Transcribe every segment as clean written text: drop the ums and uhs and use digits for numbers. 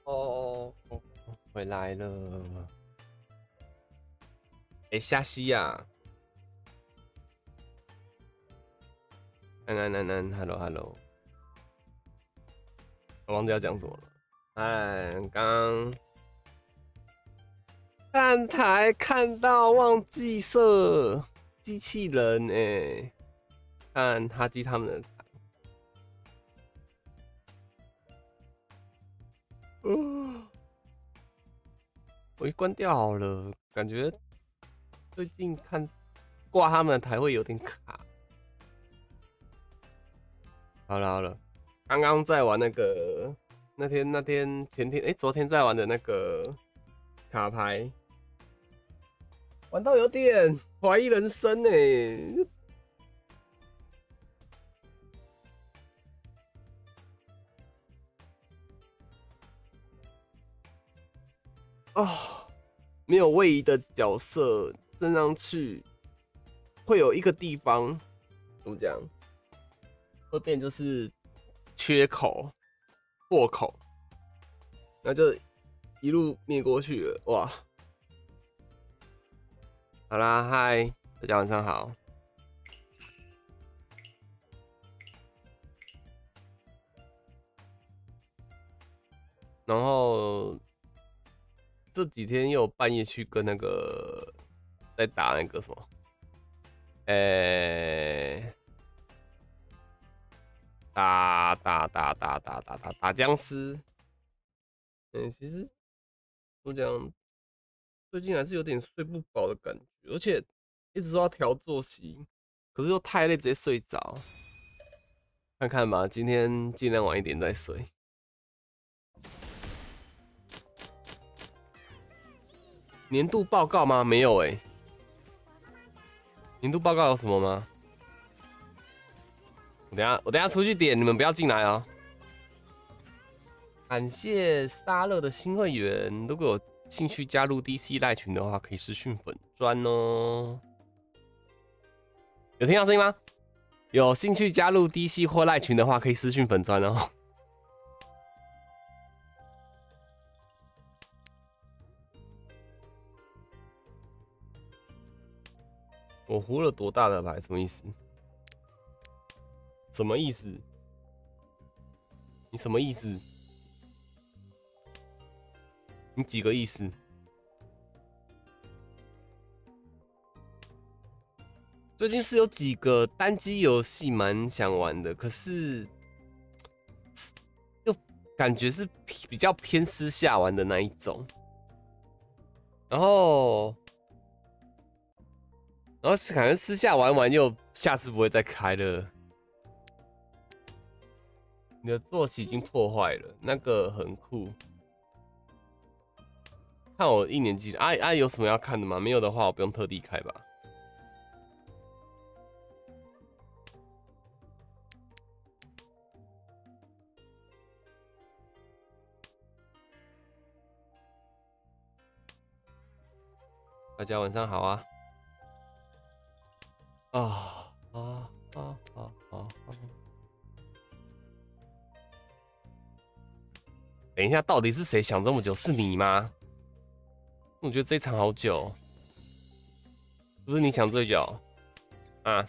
哦，回来了。哎，夏西呀，安，hello hello，我忘记要讲什么了。哎，刚看台看到忘记设机器人哎，看哈基他们的台。我一关掉好了，感觉最近看挂他们的台会有点卡。好了，刚刚在玩那个那天前天昨天在玩的那个卡牌，玩到有点怀疑人生哎。哦，没有位移的角色升上去，会有一个地方怎么讲，会变就是缺口、破口，那就一路灭过去了。哇，好啦，嗨，大家晚上好。然后这几天又半夜去跟那个在打那个什么，打僵尸。其实我讲最近还是有点睡不饱的感觉，而且一直说要调作息，可是又太累，直接睡着。看看吧，今天尽量晚一点再睡。年度报告吗？没有欸。年度报告有什么吗？我等下出去点，你们不要进来哦。感谢沙乐的新会员，如果有兴趣加入 DC 赖群的话，可以私讯粉专哦。有听到声音吗？有兴趣加入 DC 或赖群的话，可以私讯粉专哦。我胡了多大的牌？什么意思？什么意思？你什么意思？你几个意思？最近是有几个单机游戏蛮想玩的，可是又感觉是比较偏私下玩的那一种，然后感觉私下玩完又下次不会再开了。你的作息已经破坏了，那个很酷。看我1年级有什么要看的吗？没有的话，我不用特地开吧。大家晚上好啊！等一下，到底是谁想这么久？是你吗？我觉得这一场好久，是不是你想最久啊？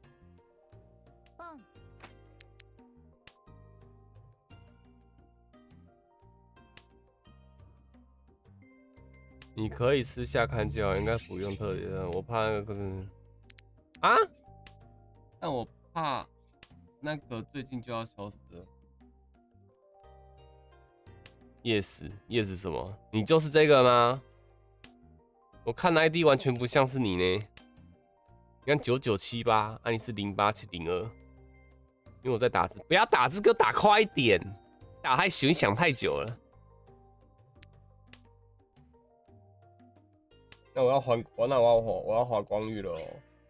你可以私下看就好，应该不用特别的。我怕那个啊，但我怕那个最近就要消失了。Yes 什么？你就是这个吗？我看 ID 完全不像是你呢。你看9978，啊你是08702。因为我在打字，不要打字，给我打快一点，打太久，你想太久了。那我要还，那我要划光遇了哦。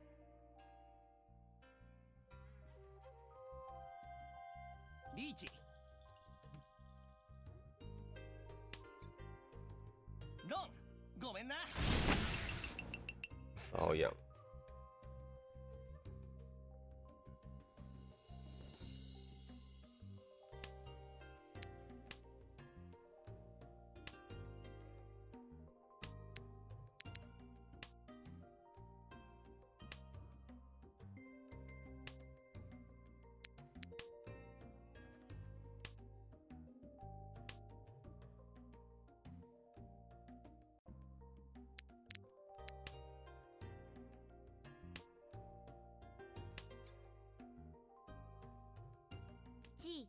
理解。ごめんな。瘙痒。 G。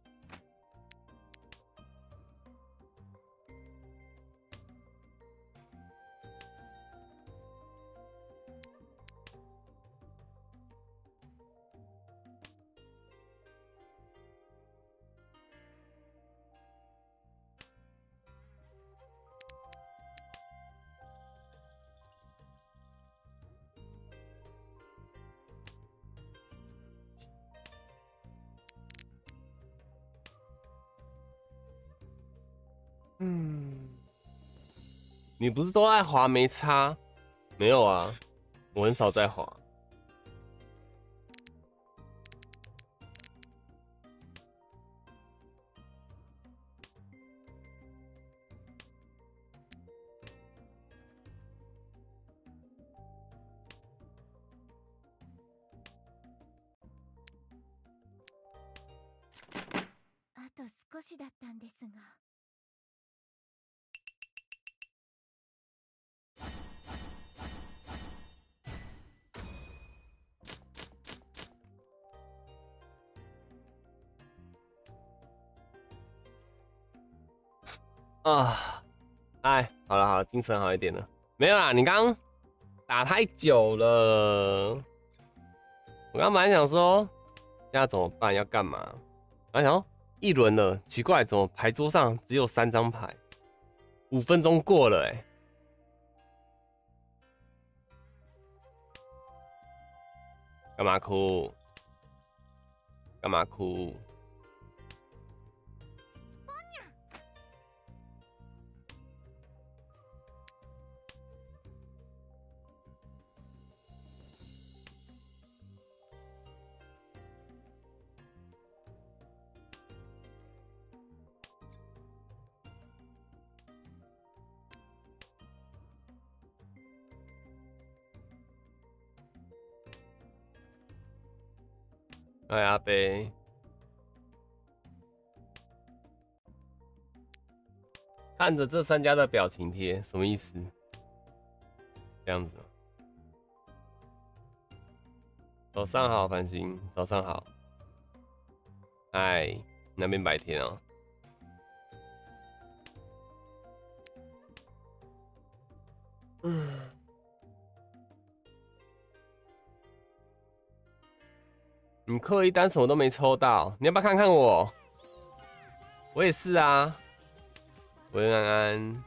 你不是都爱滑没差？没有啊，我很少在滑。 あと少しだったんですが。 啊，哎，好了好了，精神好一点了。没有啦，你刚刚打太久了。我刚本来想说，现在怎么办？要干嘛？然后想说一轮了，奇怪，怎么牌桌上只有3张牌？5分钟过了欸，干嘛哭？干嘛哭？哎，阿贝，看着这3家的表情贴，什么意思？这样子。早上好，繁星，早上好。嗨，那边白天啊。你刻一单什么都没抽到，你要不要看看我？我也是啊。喂，安安。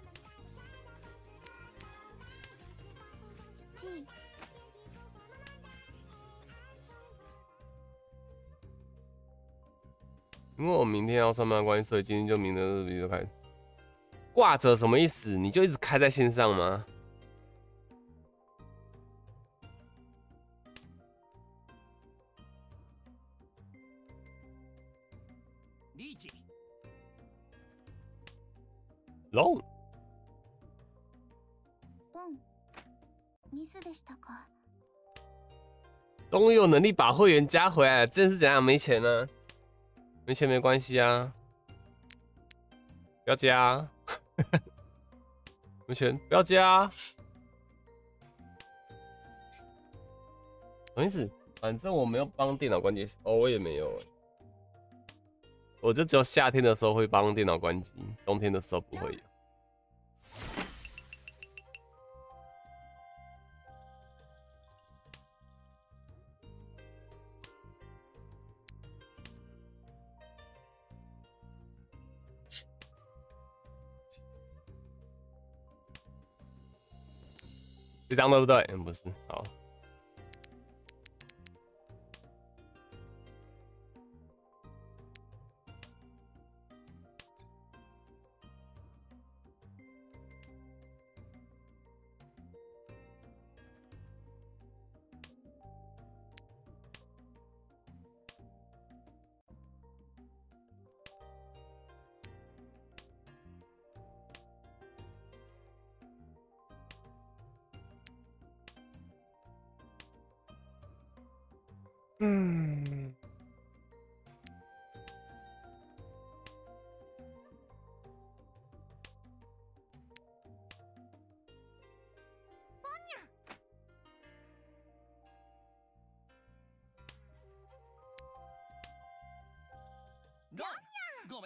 因为我明天要上班的关系，所以今天就明天日历就开。挂着什么意思？你就一直开在线上吗？龙。 ミスでしたか？ 终于有能力把会员加回来了，真是怎样？没钱呢？没钱没关系啊，不要加啊。没钱不要加啊。什么意思？反正我没有帮电脑关机哦，我也没有欸，我就只有夏天的时候会帮电脑关机，冬天的时候不会有。这张对不对？不是，好。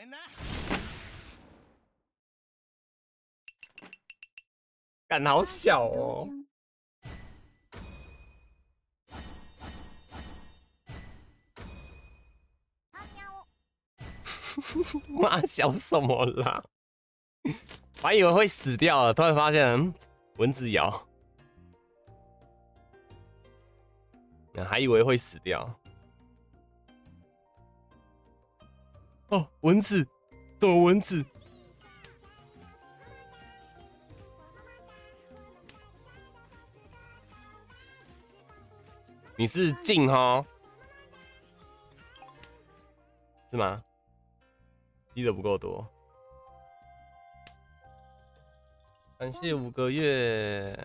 干好小哦。妈小什么啦？我还以为会死掉了，突然发现，蚊子咬，还以为会死掉。哦，蚊子，怎么蚊子？你是静哈？是吗？积的不够多。感谢5个月。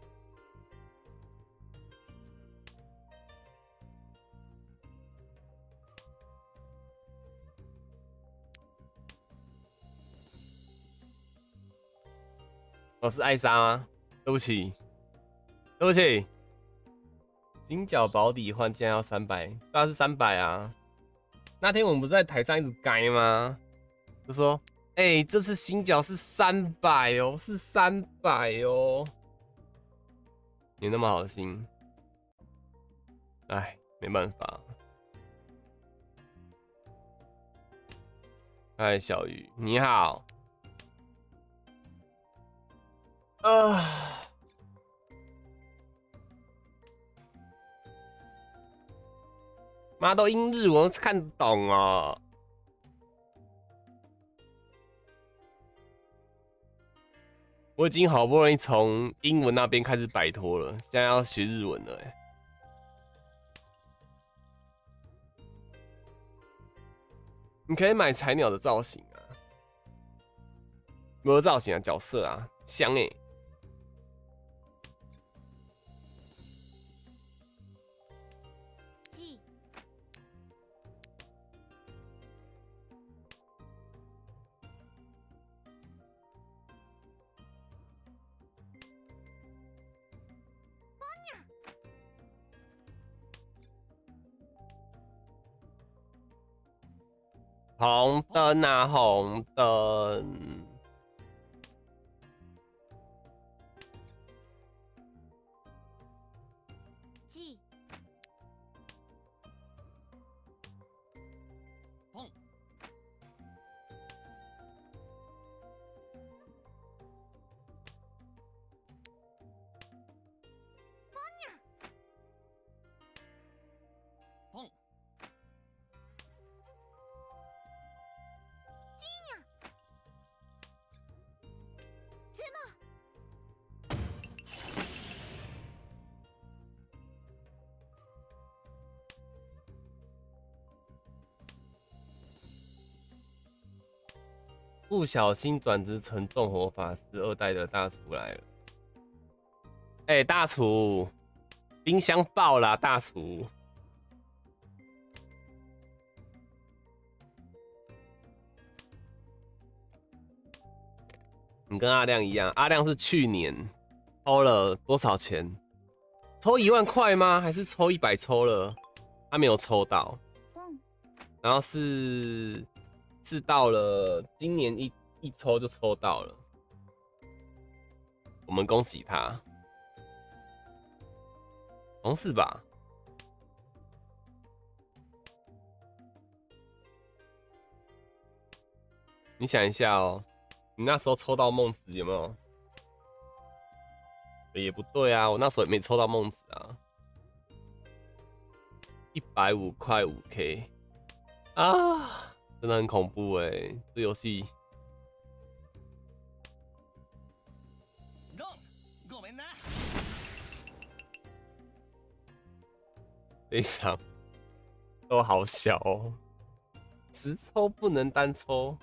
哦，是艾莎吗？对不起，对不起。金角保底换竟然要300，当然是300啊。那天我们不是在台上一直改吗？就说，哎、这次新角是300哦，是300哦。你那么好心，哎，没办法。嗨，小鱼，你好。妈都英日文是看得懂哦。我已经好不容易从英文那边开始摆脱了，现在要学日文了哎。你可以买彩鸟的造型啊，没有造型啊，角色啊，香哎。红灯啊，红灯！不小心转职成纵火法师2代的大厨来了。哎、大厨，冰箱爆啦，大厨。你跟阿亮一样，阿亮是去年抽了多少钱？抽1万块吗？还是抽100抽了？他没有抽到。然后是到了今年一抽就抽到了，我们恭喜他，好像是吧？你想一下哦，你那时候抽到梦子有没有？也不对啊，我那时候也没抽到梦子啊。150块5K 啊，真的很恐怖哎、欸，这游戏。非常都好小哦，直抽不能单抽。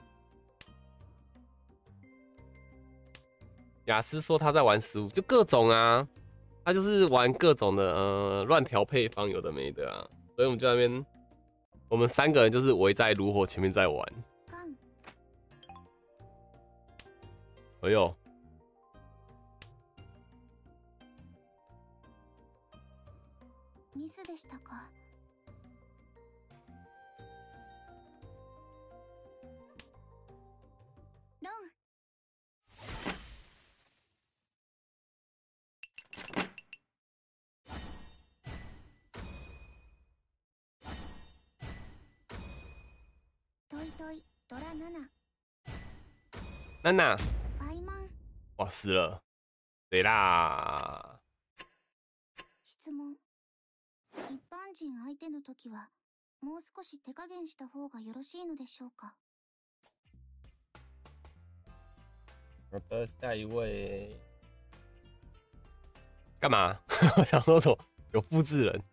雅思说他在玩15，就各种啊，他就是玩各种的乱调配方，有的没的啊，所以我们就在那边，我们3个人就是围在炉火前面在玩。哎呦， ミスでしたか。 ドラ7。 娜娜， パイマン。 哇，死了，谁啦？ 質問。一般人相手の時はもう少し手加減した方がよろしいのでしょうか？ 好的，下一位。干嘛？我想说什么？有复制人。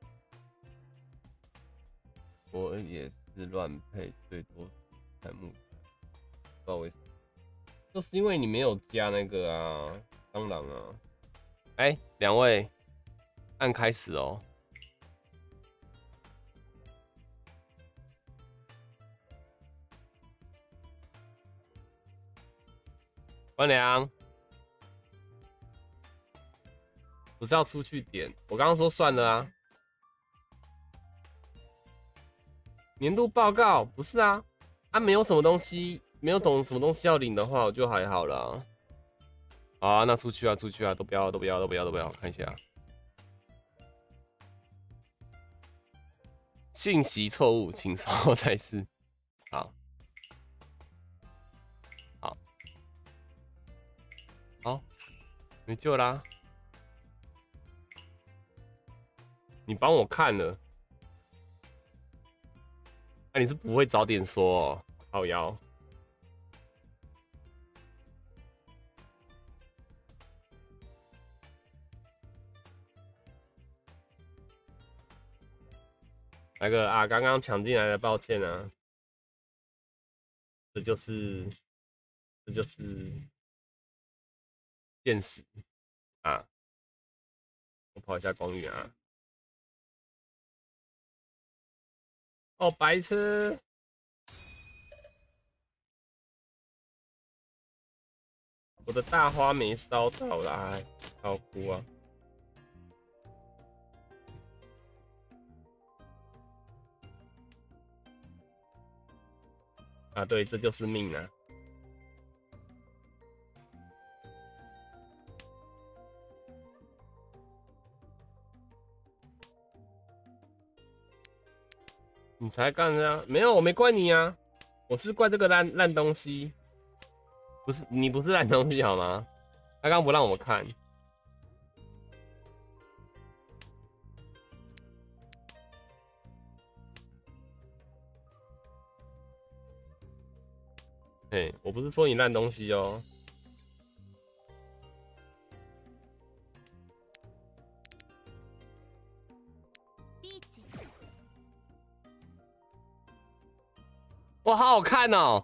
我也是乱配，最多才木材，不知道为什么。就是因为你没有加那个啊，当然啊。哎，两位，按开始哦。关良，不是要出去点？我刚刚说算了啊。年度报告不是啊，没有什么东西，没有懂什么东西要领的话，我就还好啦。好啊，那出去啊，出去啊，都不要，都不要，都不要，都不要，看一下。信息错误，请稍后再试。好，好，好，没救啦。你帮我看了，那你是不会早点说哦，靠腰。那个啊，刚刚抢进来的，抱歉啊。这就是现实啊！我跑一下公寓啊！哦，白痴！我的大花没烧到啦，好哭啊！啊，对，这就是命啊！你才干啊？没有，我没怪你啊，我是怪这个烂东西。不是你不是烂东西好吗？他刚不让我看。嘿，我不是说你烂东西哦。哇，好好看哦！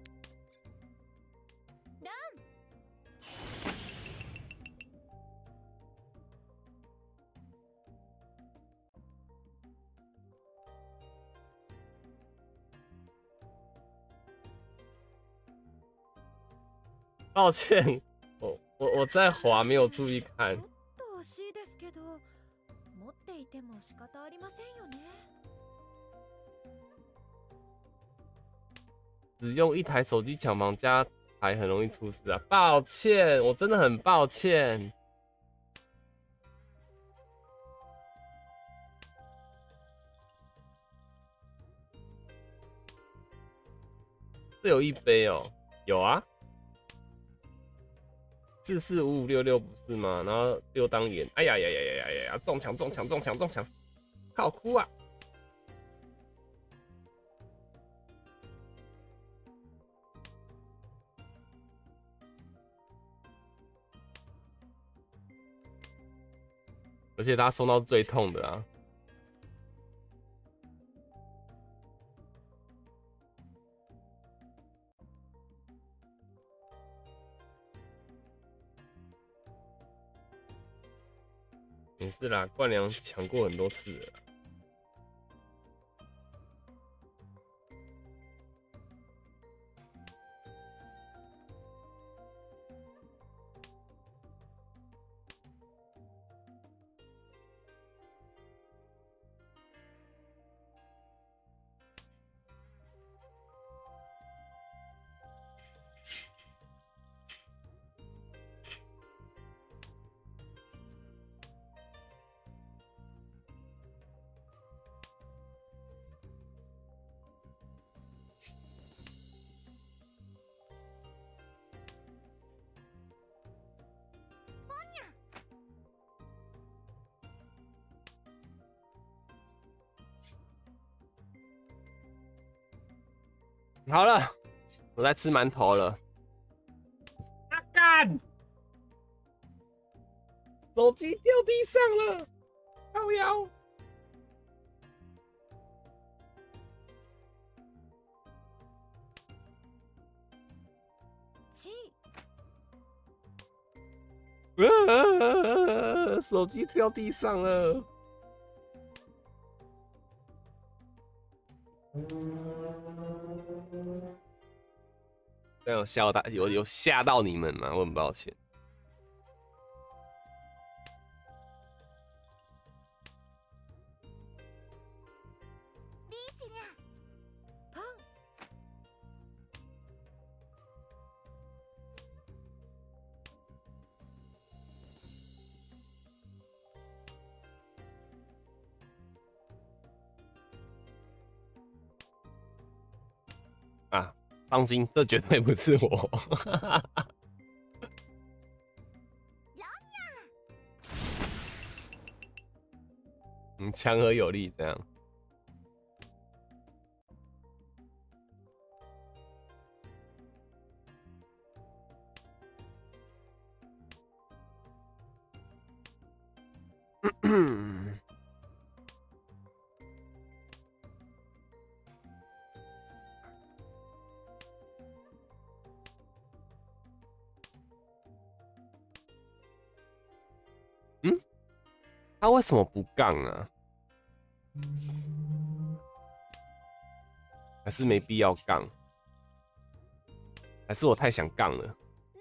抱歉，我在滑，没有注意看。只用一台手机抢房加台很容易出事啊！抱歉，我真的很抱歉。这有一杯哦，有啊。445566不是吗？然后6当眼，哎呀呀呀呀呀呀！撞墙撞墙撞墙撞墙，好哭啊！而且他送到最痛的啊！没事啦，冠良抢过很多次了。 好了，我在吃馒头了。啊干！手机掉地上了，靠腰。手机掉地上了。这样有吓到你们吗？我很抱歉。 リーチにゃパン啊，放心，这绝对不是我。强而有力，这样。他为什么不杠啊？还是没必要杠？还是我太想杠了？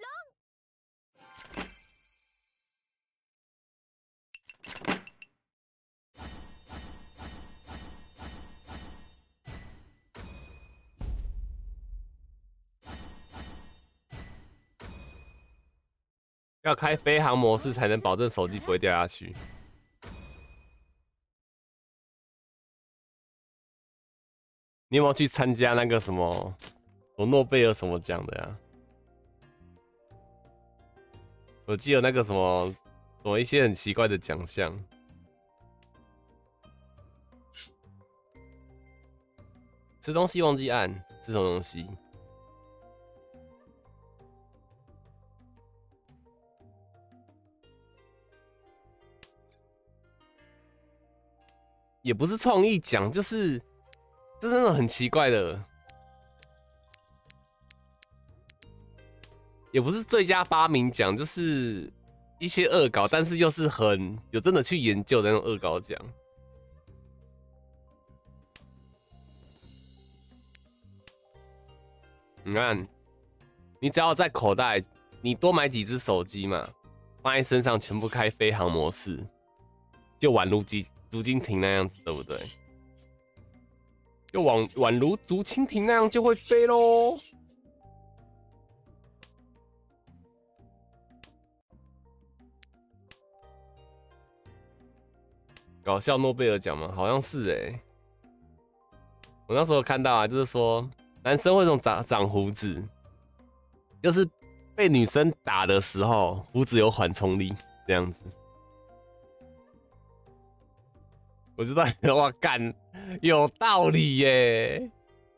要开飞行模式才能保证手机不会掉下去。你有没有去参加那个什么有诺贝尔什么奖的呀？我记得那个什么一些很奇怪的奖项。吃东西忘记按，吃什么东西？也不是创意奖，就是那种很奇怪的，也不是最佳发明奖，就是一些恶搞，但是又是很有真的去研究的那种恶搞奖。你看，你只要在口袋，你多买几只手机嘛，放在身上，全部开飞行模式，就宛如竹蜻蜓那样子，对不对？就宛如竹蜻蜓那样就会飞咯。搞笑诺贝尔奖吗？好像是欸。我那时候看到啊，就是说男生为什么长胡子，就是被女生打的时候，胡子有缓冲力这样子。我知道，哇干，有道理耶。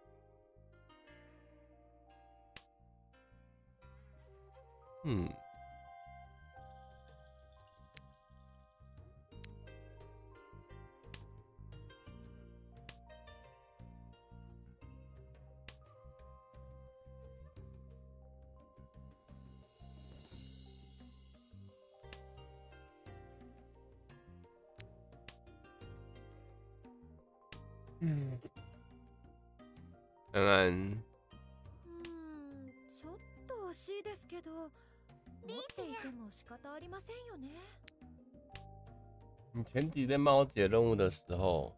当然。 ちょっと惜しいですけど、持っていても仕方ありませんよね。 你前几天帮我解任务的时候，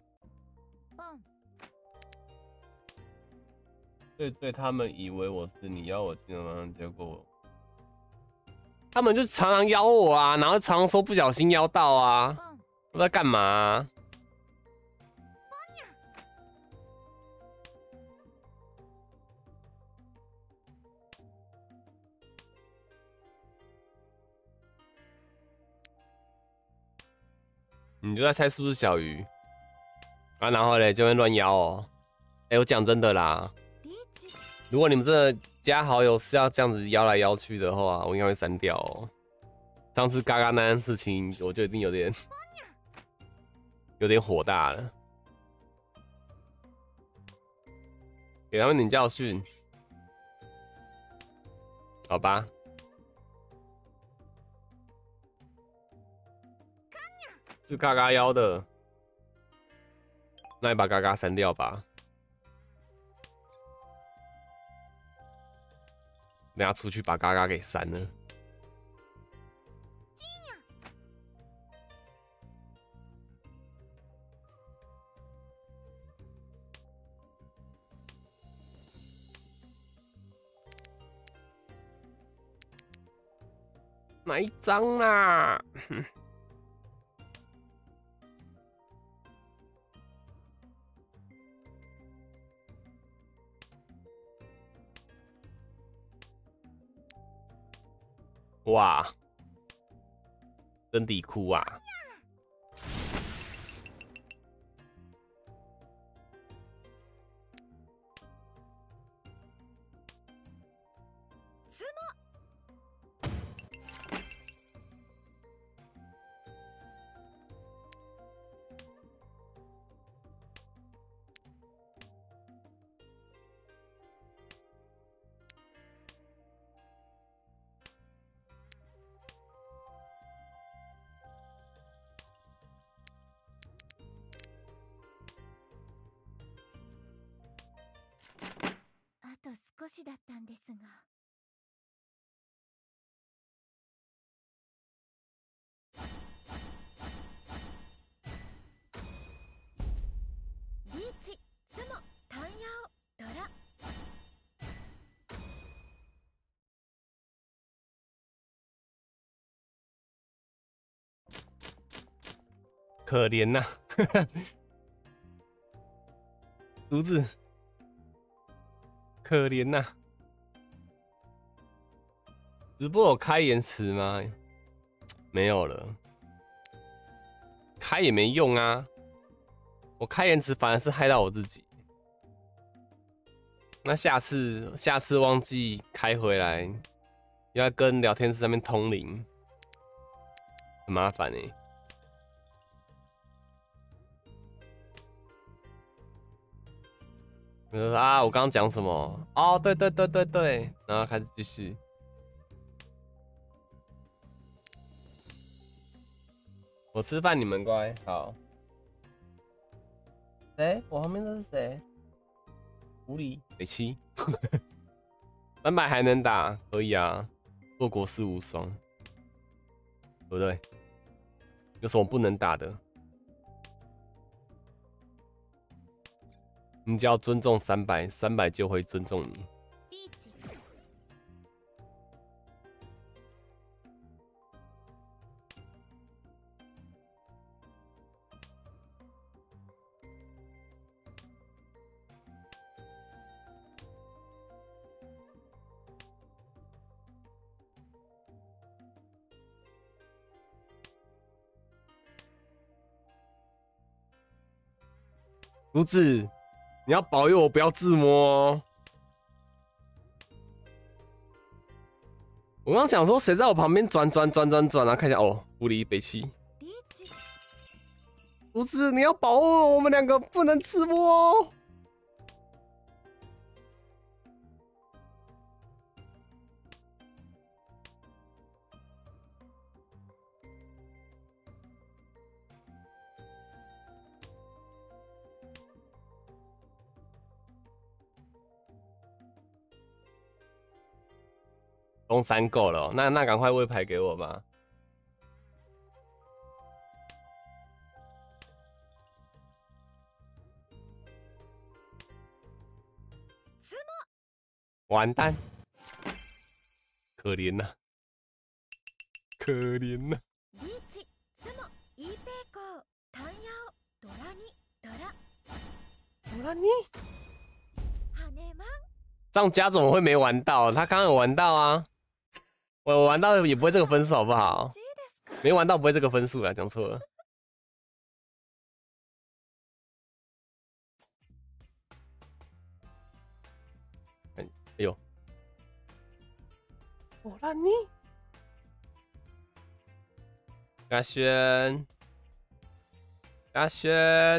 对，他们以为我是你邀我进的吗？结果他们就常常邀我啊，然后常常说不小心邀到啊，我在干嘛啊？你就在猜是不是小鱼啊？然后嘞，这边乱邀哦。我讲真的啦， 如果你们真的加好友是要这样子邀来邀去的话，我应该会删掉哦。上次嘎嘎那件事情，我就一定有点火大了，给他们点教训，好吧？是嘎嘎邀的，那你把嘎嘎删掉吧。等下出去把嘎嘎给删了。哪一张啦？哇，真底裤啊！ あと少しだったんですが。リーチ、ツモ、タンヤオ、ドラ。 可怜呐、竹子，可怜呐、直播有开延迟吗？没有了，开也没用啊！我开延迟反而是害到我自己。那下次忘记开回来，又要跟聊天室上面通灵，很麻烦欸。我就说啊，我刚刚讲什么？哦，对，然后开始继续。我吃饭，你们乖。好。谁？我旁边这是谁？狐狸。北七。300还能打，可以啊。做国士无双，对不对？有什么不能打的？你只要尊重300就会尊重你。竹子，你要保佑我不要自摸哦。我刚想说，谁在我旁边转，然后看一下，哦，狐狸北七。竹子，你要保护我们两个不能自摸哦。东3够了、哦，那赶快喂牌给我吧。完蛋，可怜呐、可怜呐、 リーチ、ツモ、イーペイコー、タンヤオ、ドラニ、ドラ。 ドラニ？ ハネマン。 上家怎么会没玩到？他刚刚有玩到啊。我玩到也不会这个分数，好不好？没玩到不会这个分数啦，讲错了。 波兰尼，嘉轩，嘉轩，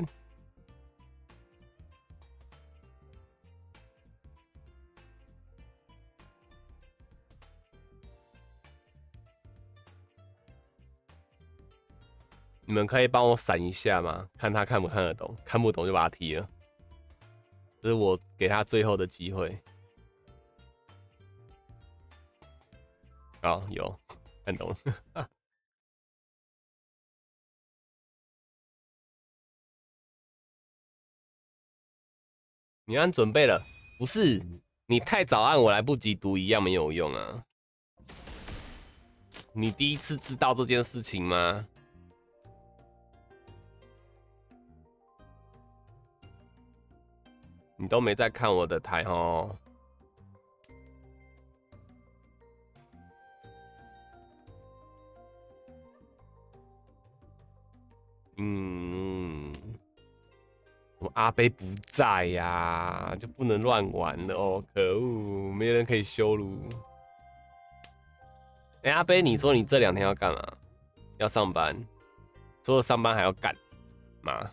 你们可以帮我闪一下吗？看他看不看得懂，看不懂就把他踢了。这是我给他最后的机会。好，有看懂了。你按准备了？不是，你太早按，我来不及读，一样没有用啊。你第一次知道这件事情吗？你都没在看我的台哦。我阿贝不在呀，就不能乱玩了哦！可恶，没人可以羞辱。哎，阿贝，你说你这2天要干嘛？要上班，除了上班还要干嘛？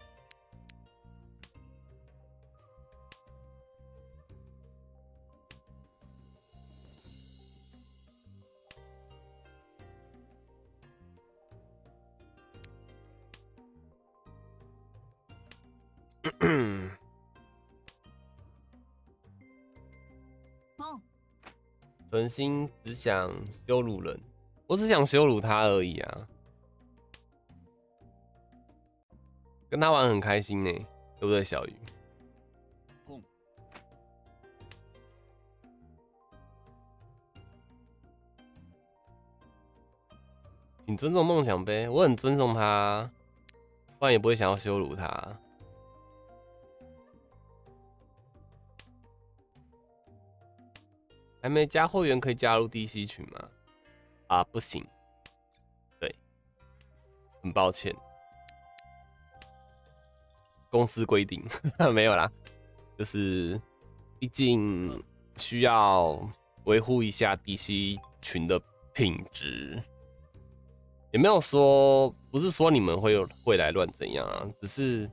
存心只想羞辱人，我只想羞辱他而已啊！跟他玩很开心呢，对不对，小鱼？请尊重梦想呗，我很尊重他，不然也不会想要羞辱他。还没加会员可以加入 DC 群吗？啊，不行，对，很抱歉，公司规定没有啦，就是毕竟需要维护一下 DC 群的品质，也没有说不是说你们会来乱怎样啊，只是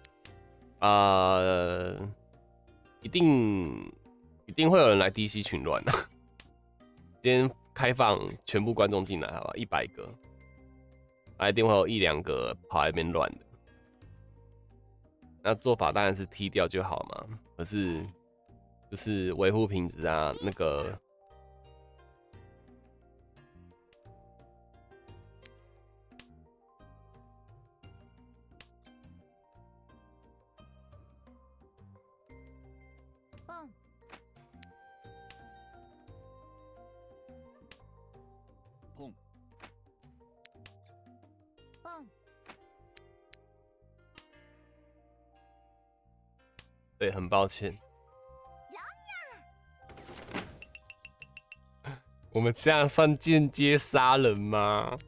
一定会有人来 DC 群乱啊！今天开放全部观众进来，好吧，100个，一定会有1、2个跑来那边乱的。那做法当然是踢掉就好嘛，可是就是维护品质啊，那个。对，很抱歉。我们这样算间接杀人吗？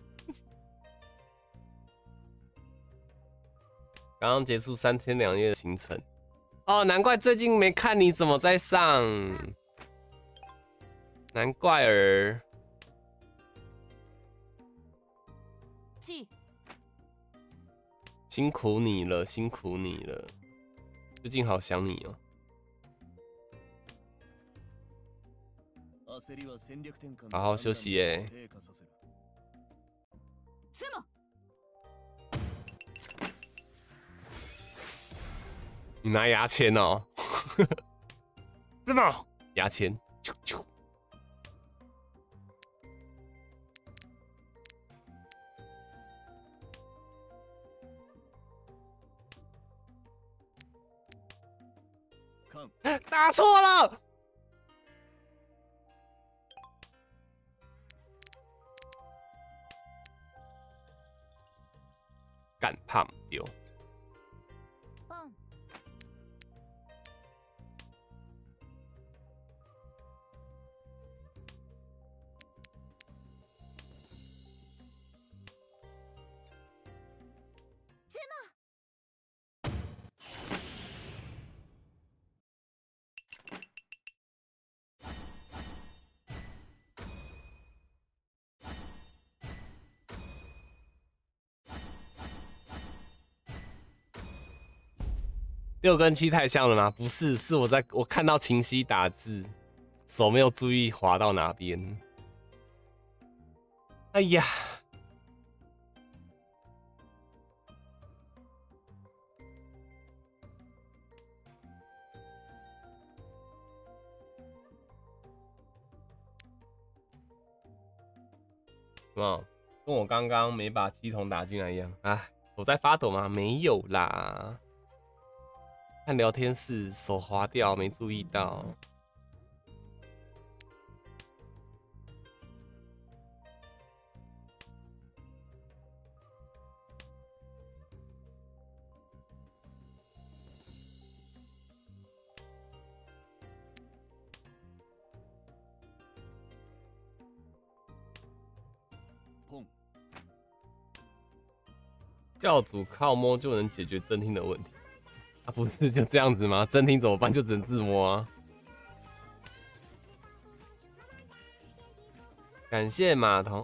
刚刚结束3天2夜的行程。哦，难怪最近没看你怎么在上，难怪儿。辛苦你了，辛苦你了。最近好想你哦。好好休息耶。你拿牙签哦？真的？牙签？啾啾。打错了。干胖丢。 6跟7太像了吗？不是，是我看到晴熙打字，手没有注意滑到哪边。哎呀！什么？跟我刚刚没把鸡桶打进来一样？哎，我在发抖吗？没有啦。看聊天室手滑掉，没注意到。教主靠摸就能解决真听的问题啊？不是就这样子吗？真听怎么办？就只能自摸啊。感谢马童，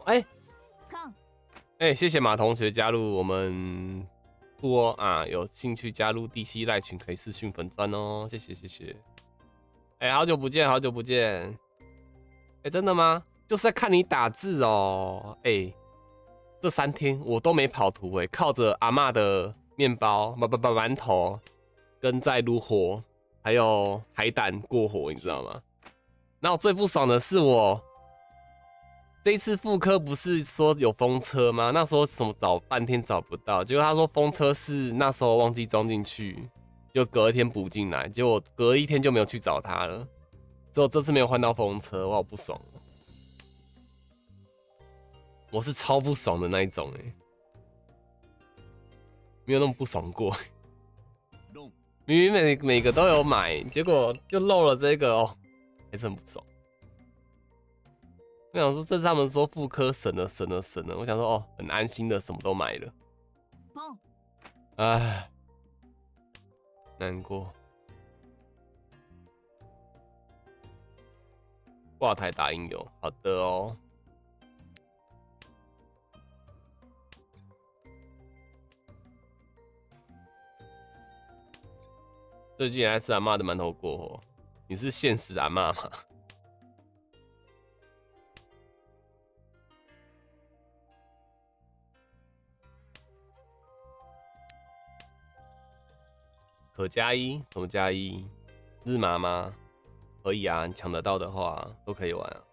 谢谢马同学加入我们部哦啊！有兴趣加入地西赖群可以私讯粉专哦，谢谢谢谢。好久不见，好久不见。真的吗？就是在看你打字哦。这3天我都没跑图靠着阿嬷的面包馒头跟在炉火，还有海胆过火，你知道吗？然后最不爽的是我这一次复刻不是说有风车吗？那时候什么找半天找不到，结果他说风车是那时候忘记装进去，就隔一天补进来，结果隔一天就没有去找他了。之后这次没有换到风车，我好不爽。我是超不爽的那一种没有那么不爽过。明明每个都有买，结果就漏了这个哦，还是很不爽。我想说，这是他们说复刻省了。我想说哦，很安心的，什么都买了。唉，难过。挂台打印有，好的哦。最近还吃阿嬷的馒头过火，你是现实阿嬷吗？可加1？什么加1？日麻吗？可以啊，你抢得到的话都可以玩啊。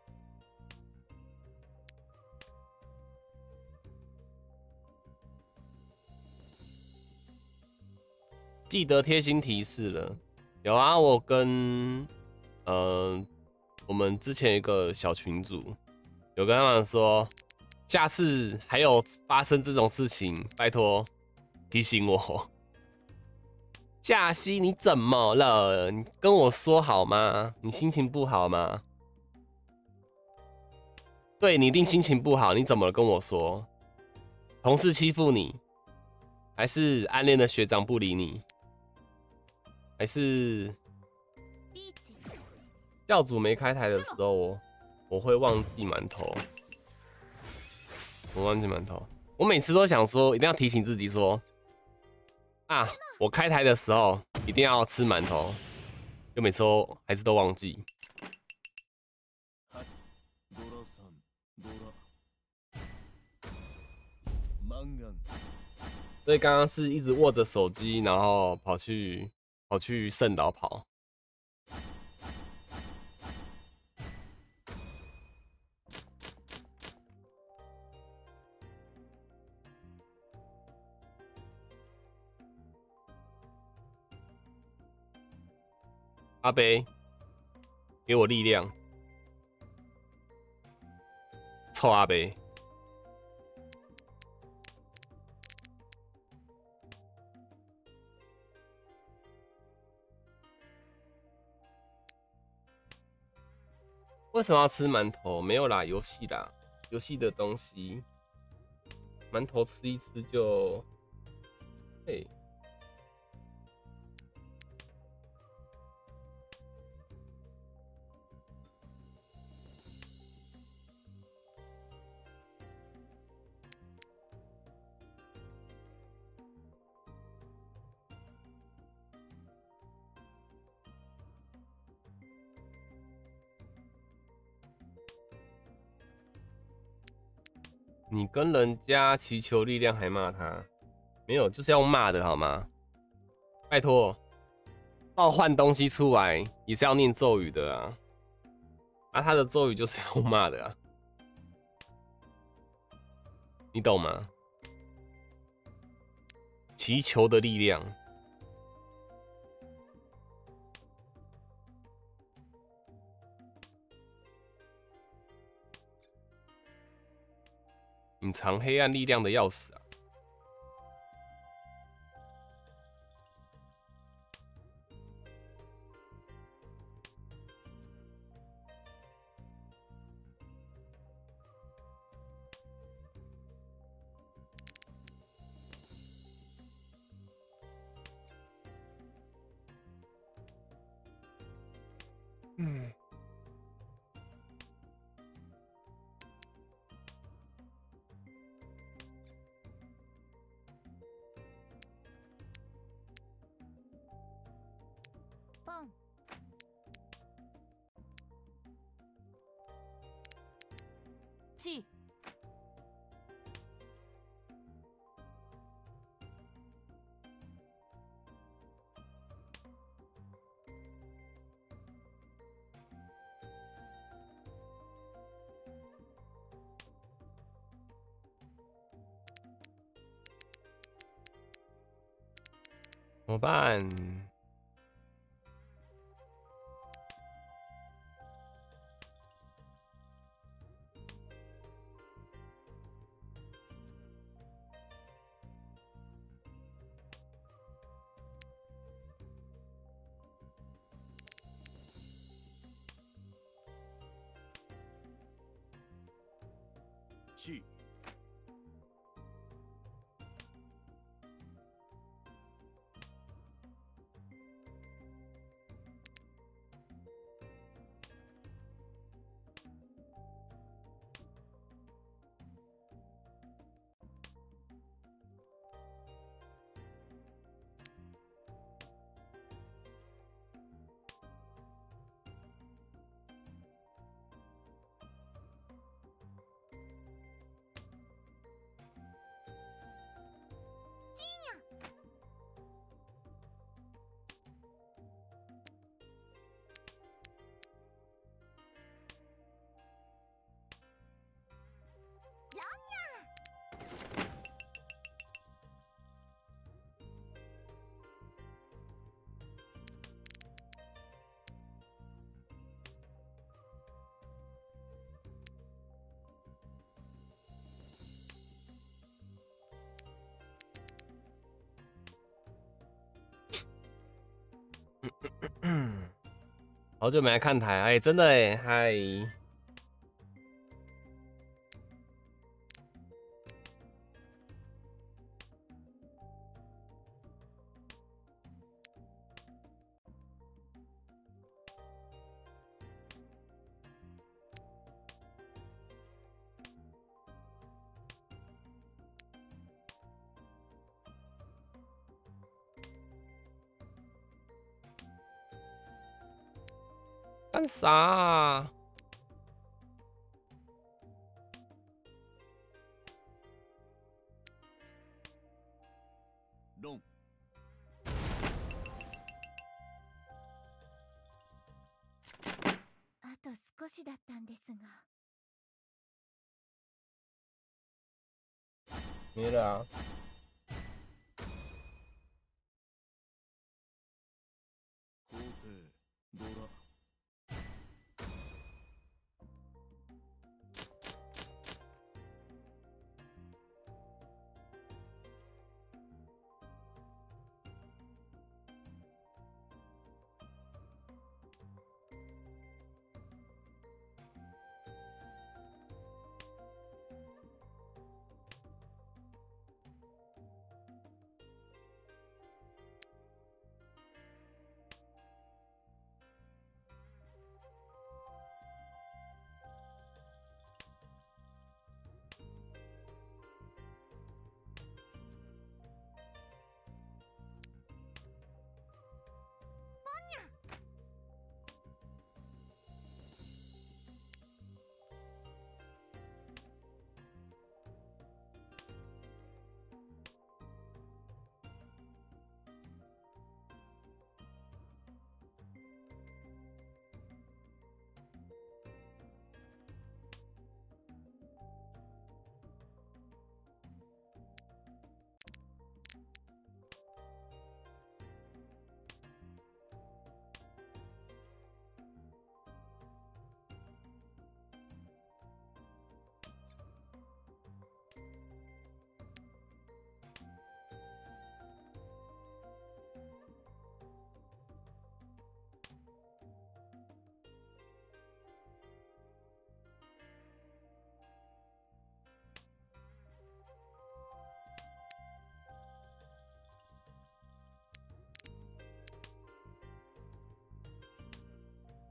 记得贴心提示了，有啊，我跟我们之前有一个小群组，有跟他们说，下次还有发生这种事情，拜托提醒我。夏曦，你怎么了？你跟我说好吗？你心情不好吗？对，你一定心情不好，你怎么了？跟我说。同事欺负你，还是暗恋的学长不理你？还是教主没开台的时候，我会忘记馒头。我忘记馒头，我每次都想说，一定要提醒自己说，啊，我开台的时候一定要吃馒头，就每次还是都忘记。所以刚刚是一直握着手机，然后跑去圣岛跑。阿北，给我力量！臭阿北！为什么要吃馒头？没有啦，游戏啦，游戏的东西，馒头吃一吃就，嘿。 你跟人家祈求力量还骂他，没有，就是要骂的好吗？拜托，召唤东西出来也是要念咒语的啊，啊，他的咒语就是要骂的啊，你懂吗？祈求的力量。隐藏黑暗力量的钥匙啊！嗯。 ポン。チ。 怎么办？ 去。 好久没来看台，哎，真的哎，嗨。干啥啊？ ロン。 あと少しだったんですが。 没了啊。 皇帝ドラ。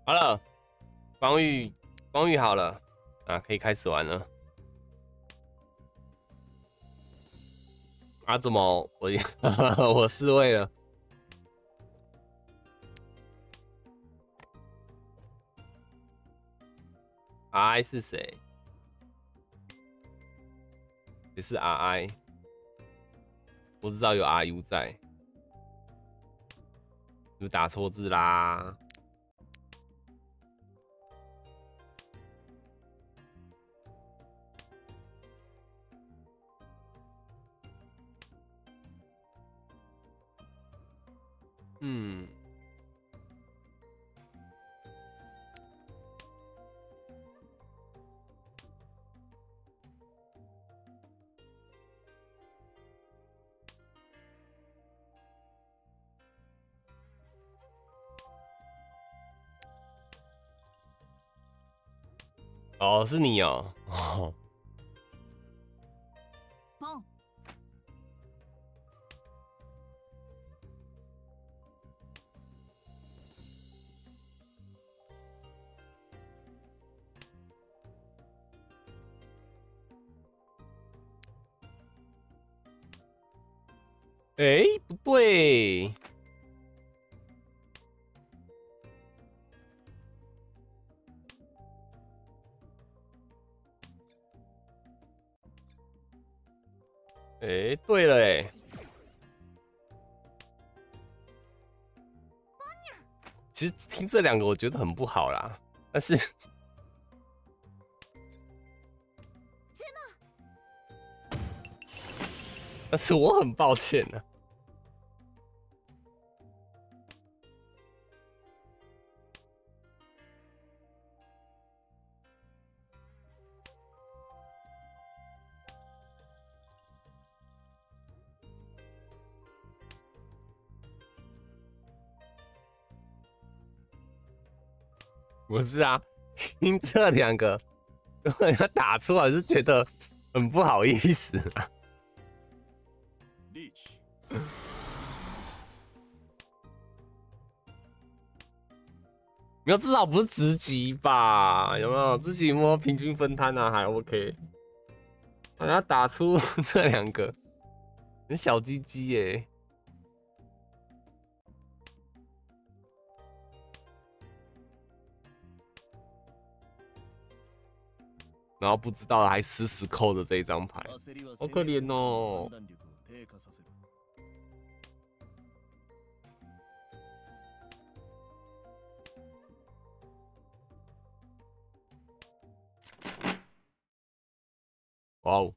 好了，光遇好了啊，可以开始玩了。啊，怎么我我失位了？RI 是谁？也是 RI， 我知道有 RU 在，就打错字啦。嗯。哦，是你哦。哦。哎，不对。哎，对了，哎，其实听这两个我觉得很不好啦，但是我很抱歉呢。不是啊，听这两个，如果他打出来是觉得很不好意思啊。没有，至少不是直击吧？有没有？自己摸平均分摊啊，还 OK。把他打出这两个，很小鸡鸡耶。然后不知道还死死扣着这一张牌，好可怜哦。哇哦！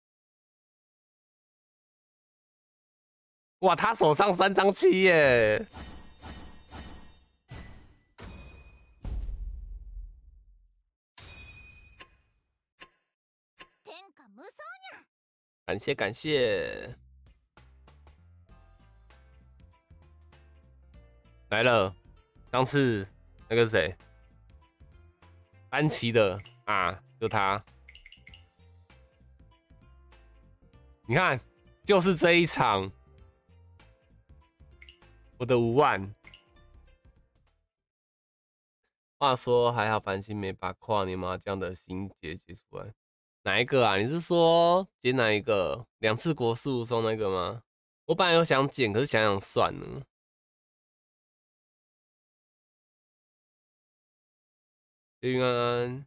哇，他手上3张7耶！感谢感谢，来了。上次那个谁，安琪的啊，就他。你看，就是这一场，我的5万。话说还好，繁星没把跨年麻将的心结解出来。哪一个啊？你是说解哪一个？2次国事无双那个吗？我本来有想剪，可是想想算了。云安安。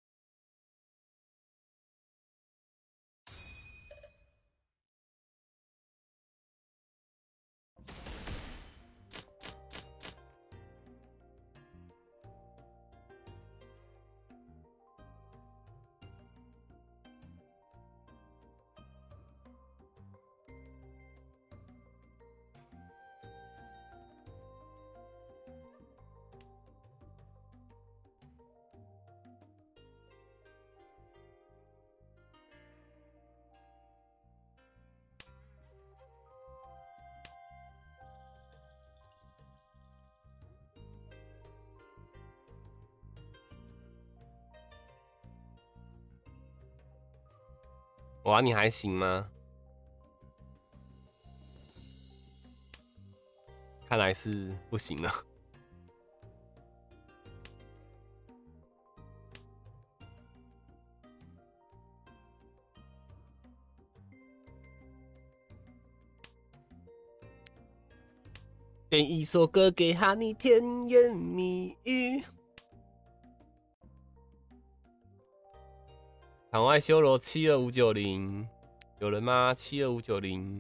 哇，你还行吗？看来是不行了。 编一首歌给哈尼甜言蜜语。场外修罗72590，有人吗？72590。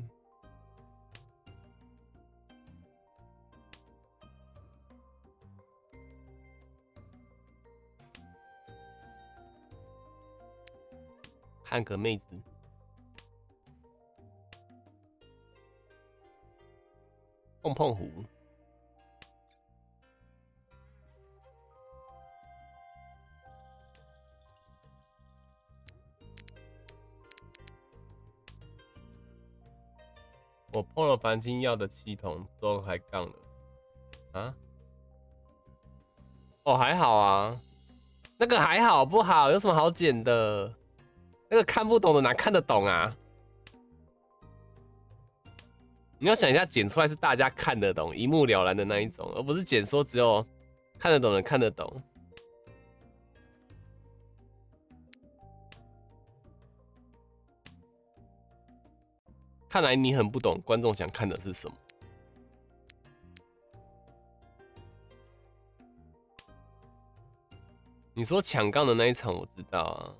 看个妹子。碰碰胡。我碰了钣金药的系统，之后还杠了。啊？哦，还好啊，那个还好不好？有什么好剪的？那个看不懂的哪看得懂啊？你要想一下，剪出来是大家看得懂、一目了然的那一种，而不是剪说只有看得懂的看得懂。看来你很不懂观众想看的是什么。你说抢杠的那一场我知道啊。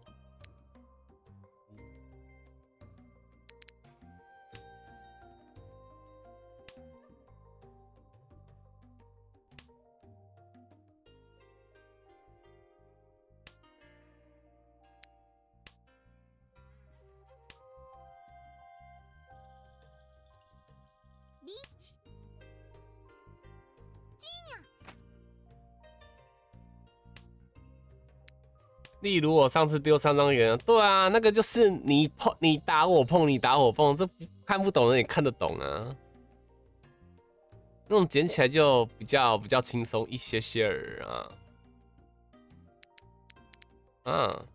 例如我上次丢3张圆，对啊，那个就是你碰你打我碰你打我碰，这看不懂的也看得懂啊。那种捡起来就比较轻松一些些啊。啊。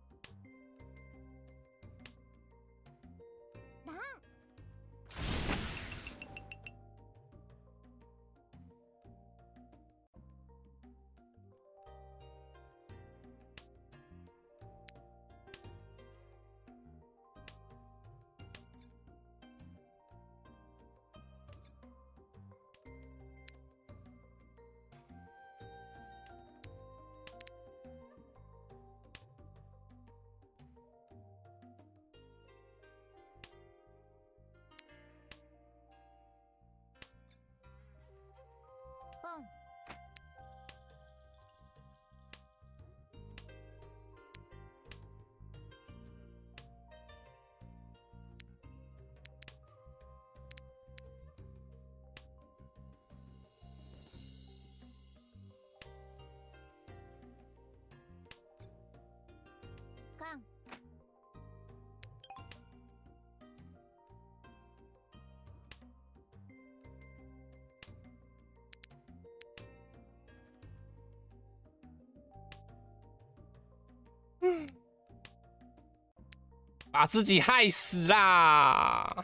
把自己害死啦！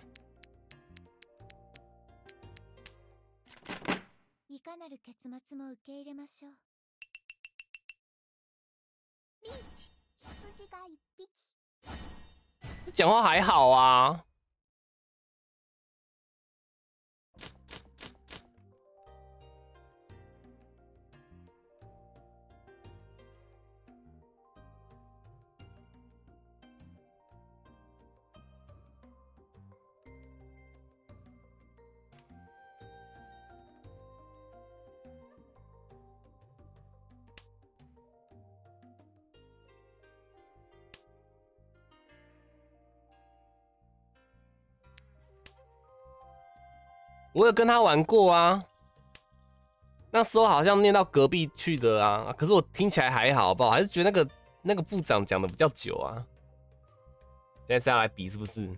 いかなる結末も受け入れましょう。リーチ、羊が1匹。 讲话还好啊。我有跟他玩过啊，那时候好像念到隔壁去的啊，可是我听起来还好，好不好？还是觉得那个部长讲的比较久啊。现在是要来比是不是？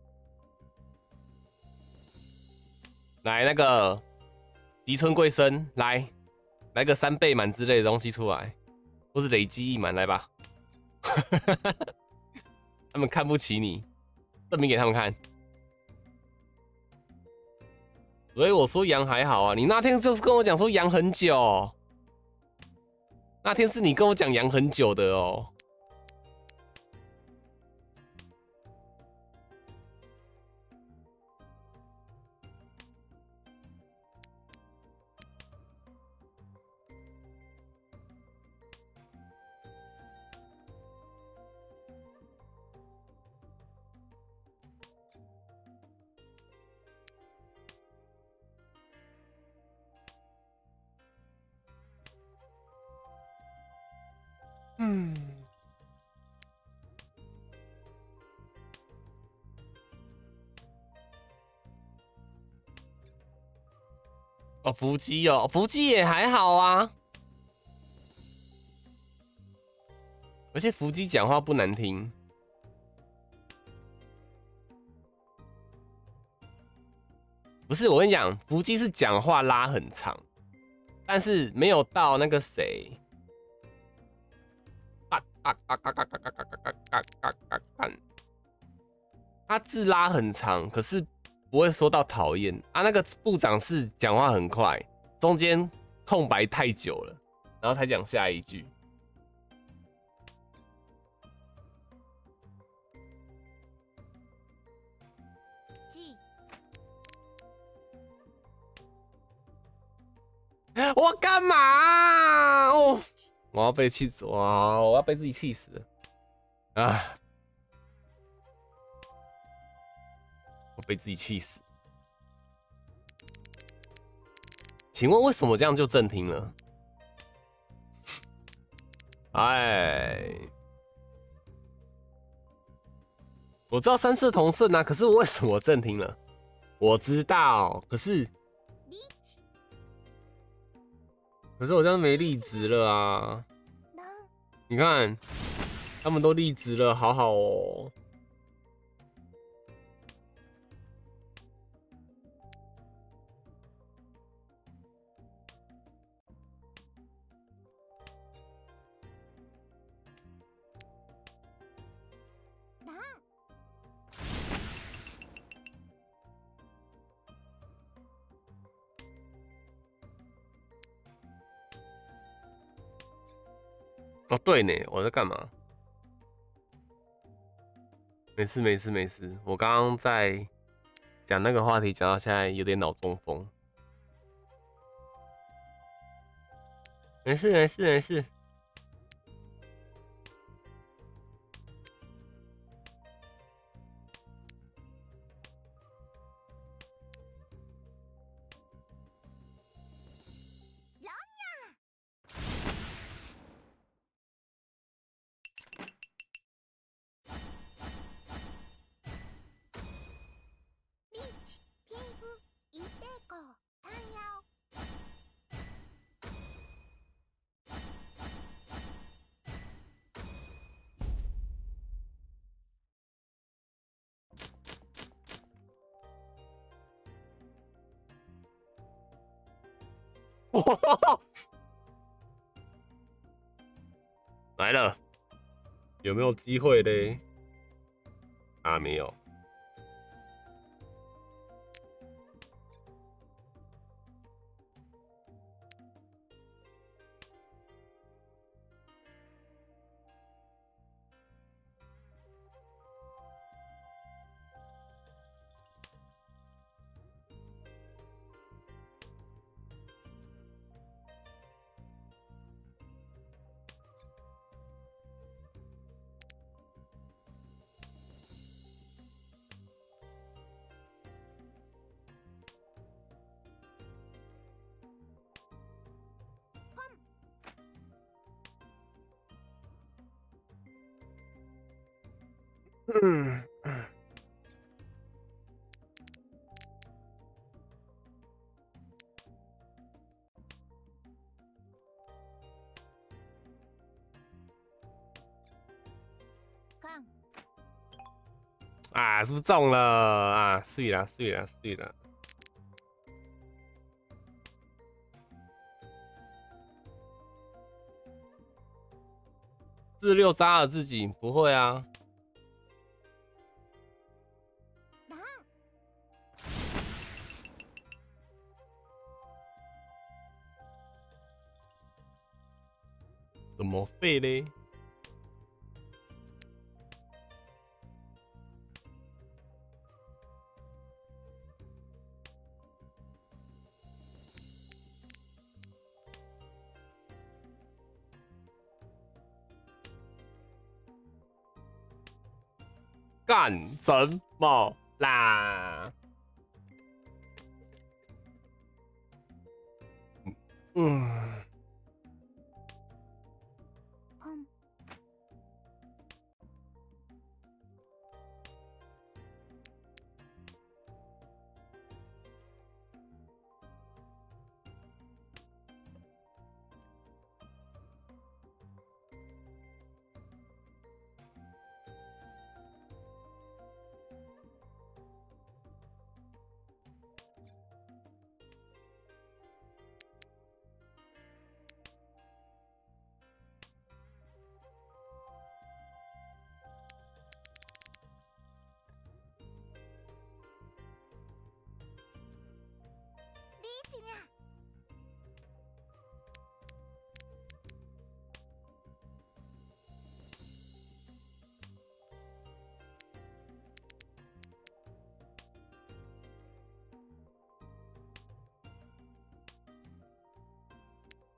来那个吉村贵生，来个3倍满之类的东西出来，或是累积1满来吧。他们看不起你，证明给他们看。所以我说羊还好啊，你那天就是跟我讲说羊很久，那天是你跟我讲羊很久的哦。 嗯。哦，伏击哦，伏击也还好啊，而且伏击讲话不难听。不是，我跟你讲，伏击是讲话拉很长，但是没有到那个谁，他字拉很长，可是不会说到讨厌啊。那个部长是讲话很快，中间空白太久了，然后才讲下一句。我干嘛啊？哦，我要被气死！哇，我要被自己气死了啊！我被自己气死。请问为什么这样就正听了？哎，我知道三色同顺啊，可是我为什么正听了？我知道，可是我这样没立直了啊！你看，他们都立直了，好好哦。哦，对呢，我在干嘛？没事没事没事，我刚刚在讲那个话题，讲到现在有点脑中风。没事没事没事。来了，有没有机会嘞？啊，没有。嗯。啊，是不是中了啊？碎了，碎了，碎了。四六扎了自己，不会啊。怎么废嘞？干什么啦？嗯。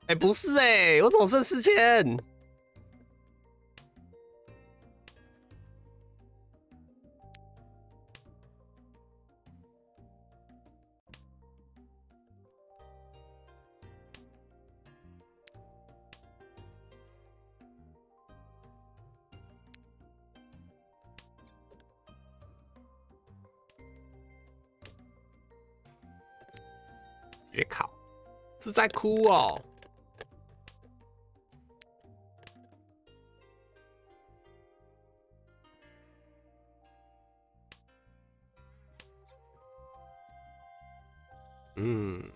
哎、不是哎、我总剩4000。别考，是在哭哦。嗯，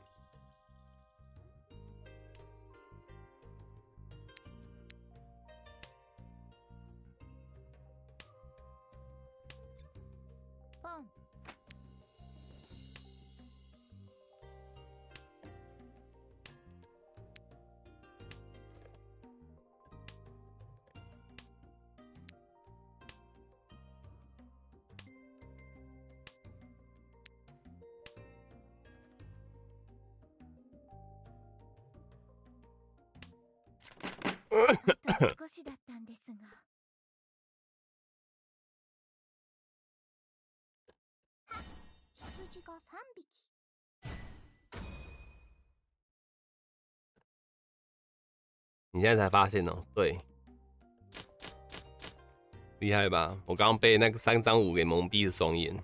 ポン。 あと少しだったんですが。 羊が3匹。 你现在才发现哦，对，厉害吧？我刚刚被那个3张5给蒙蔽了双眼，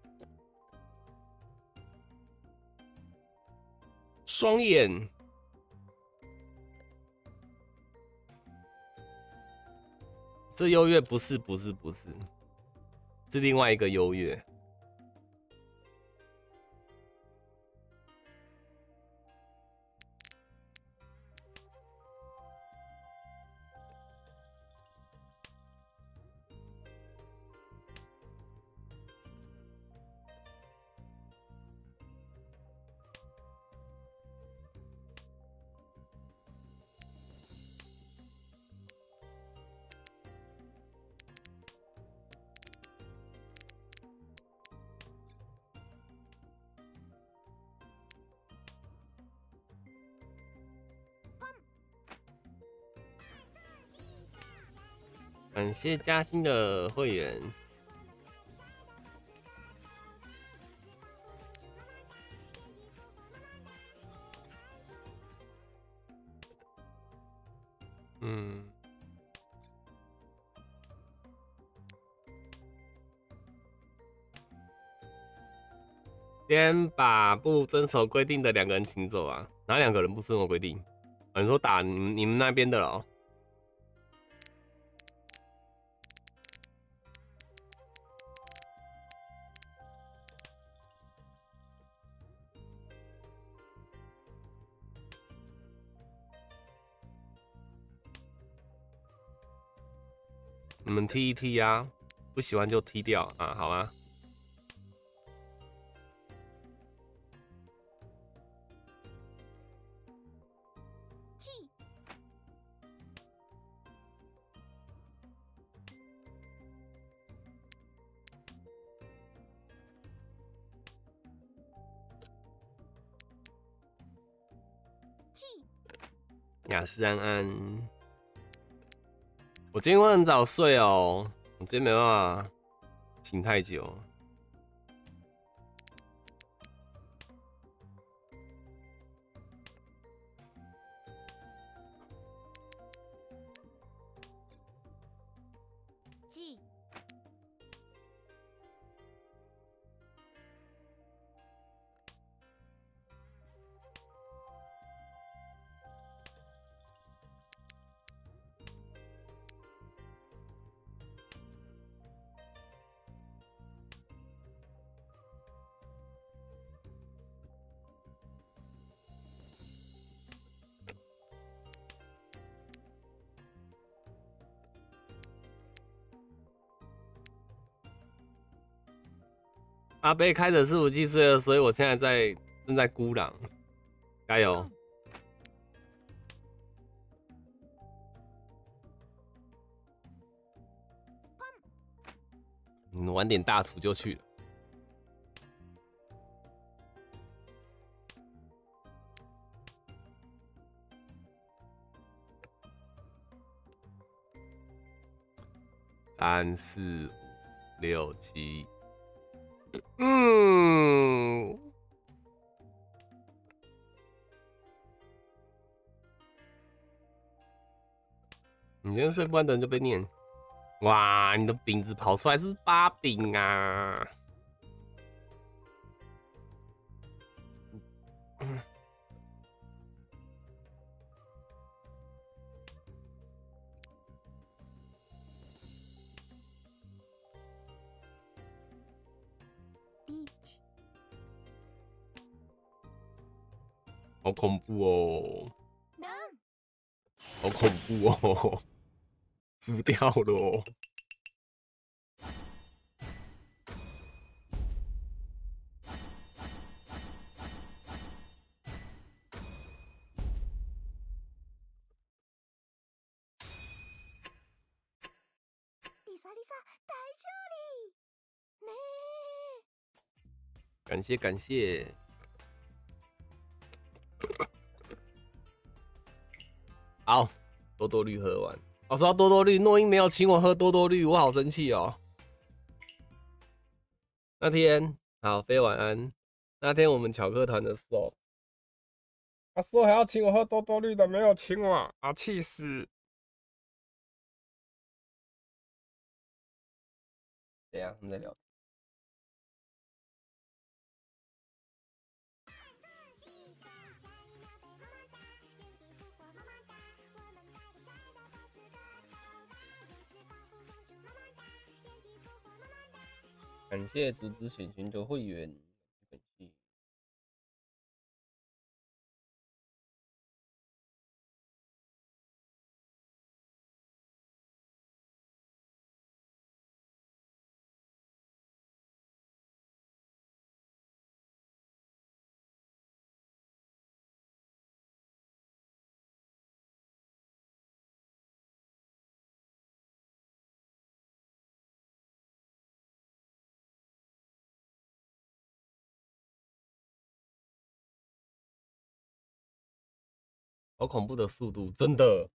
双眼。这优越不是，是另外一个优越。感谢加薪的会员。嗯，先把不遵守规定的2个人请走啊！哪2个人不遵守规定？啊，你说打你们那边的了哦。你们踢一踢啊，不喜欢就踢掉啊，好吗？雅诗安安，我今天会很早睡哦，我今天没办法醒太久。 G。 阿贝开着伺服器睡了，所以我现在正在孤狼，加油！晚点大厨就去了。 3、4、5、6、7。嗯，你今天睡不安的人就被念。哇，你的饼子跑出来是不是8饼啊？ リーチ。 好恐怖哦！ ラン。 好恐怖哦！输掉了哦！ リサリサ大勝利。ね感谢感谢。好，多多绿喝完。我说到多多绿，诺英没有请我喝多多绿，我好生气哦。那天好飞晚安。那天我们巧克团的时候，他说还要请我喝多多绿的，没有请我啊，气死！怎样？我们在聊。感谢组织选群的会员，感谢。好恐怖的速度，真的。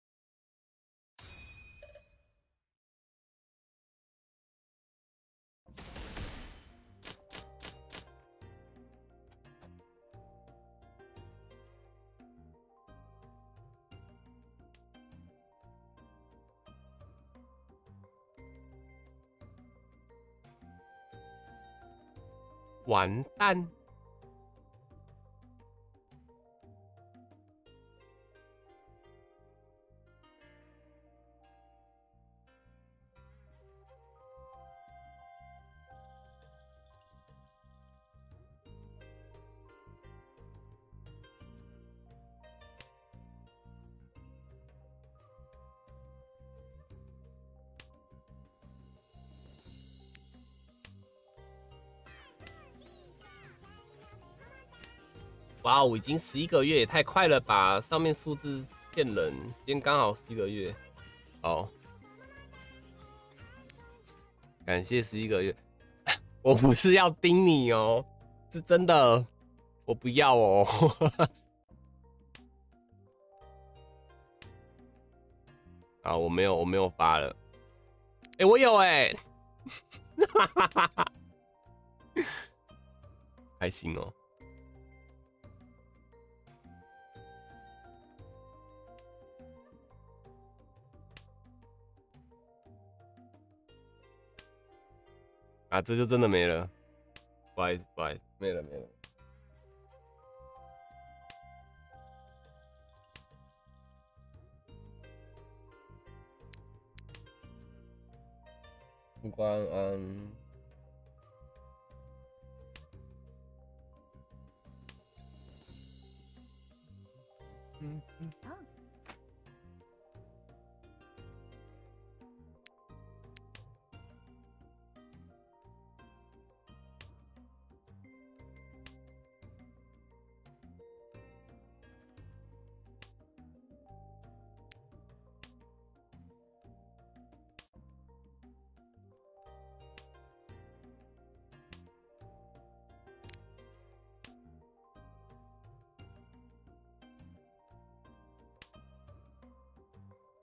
完蛋！哇哦，已经11个月，也太快了吧！上面数字骗人，今天刚好11个月。好，感谢11个月。我不是要盯你哦，是真的，我不要哦。啊，我没有发了。哎，我有哎，开心哦。啊，这就真的没了，不好意思，不好意思，没了。关安，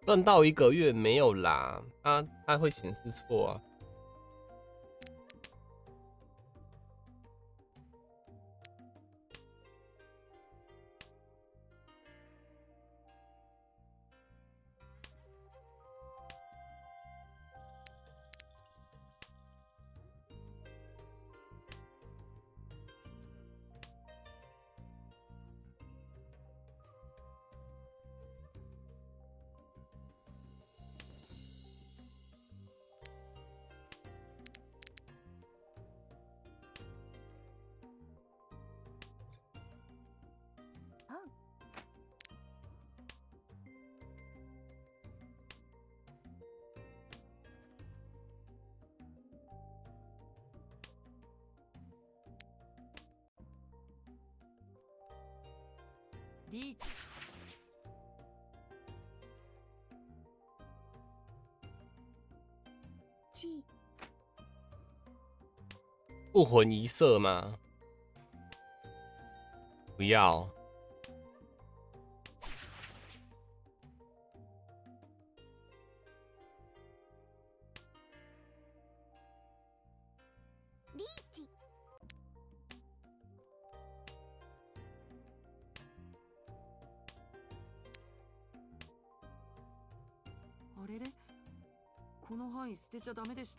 赚到1个月没有啦，它会显示错啊。 リーチ。 G 不魂一色吗？不要。 リーチ。 あれれ、この範囲捨てちゃダメでした？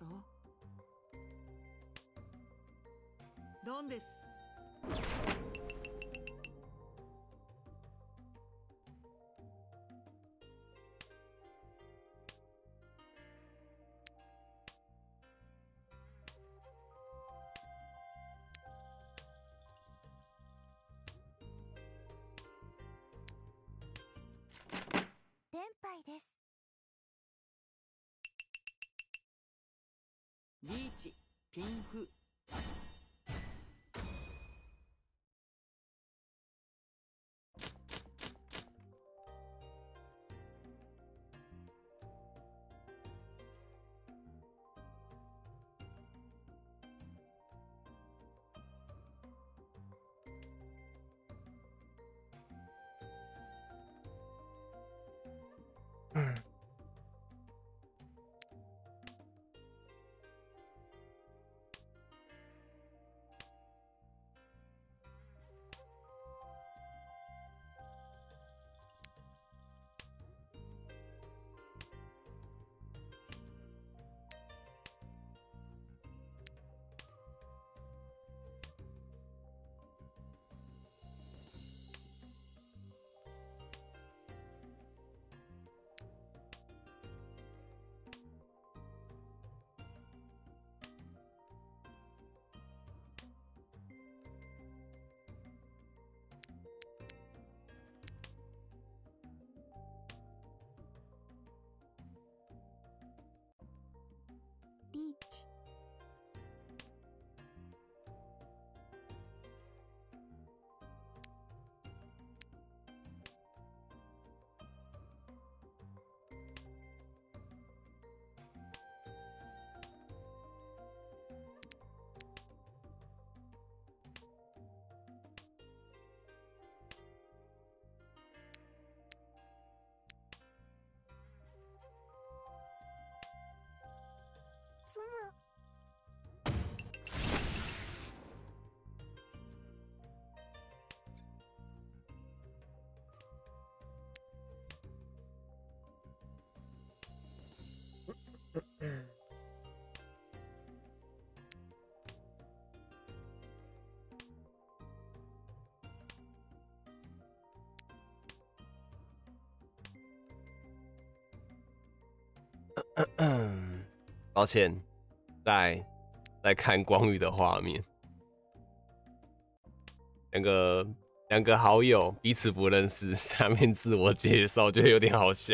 ドンです。 天杯です。 リーチ、ピンフ。 リーチ。つむ。 抱歉，在看光宇的画面，两个好友彼此不认识，下面自我介绍，觉得有点好笑。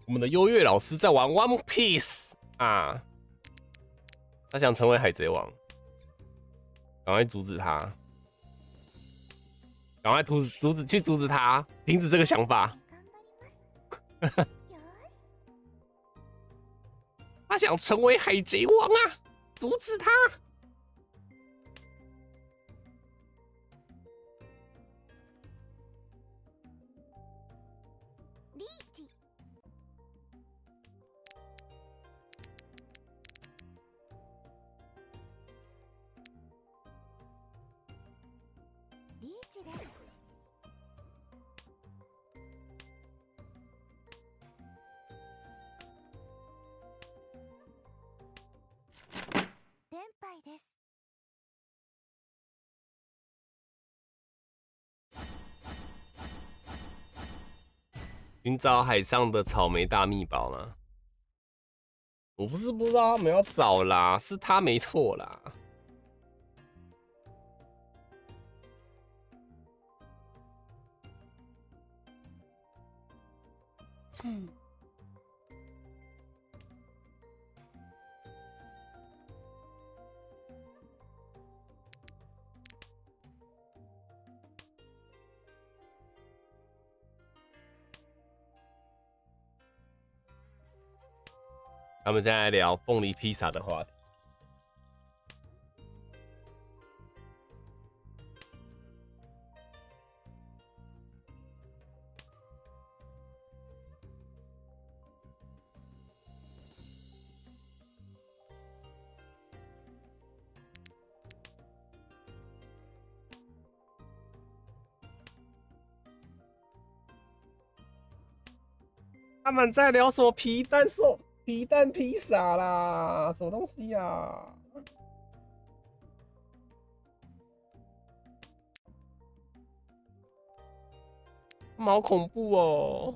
我们的优越老师在玩 One Piece 啊，他想成为海贼王，赶快阻止他，赶快阻止他，停止这个想法。他想成为海贼王啊，阻止他。 リーチ。リーチです。天杯です。 寻找海上的草莓大秘宝吗？我不是不知道他们要找啦，是他没错啦。他们现在来聊凤梨披萨的话题。他们在聊什么皮蛋披萨啦，什么东西呀、啊？他们好恐怖哦！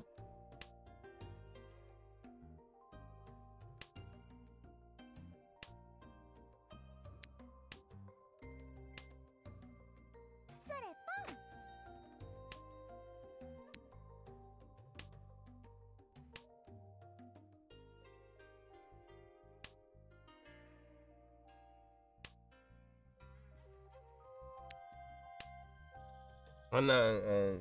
那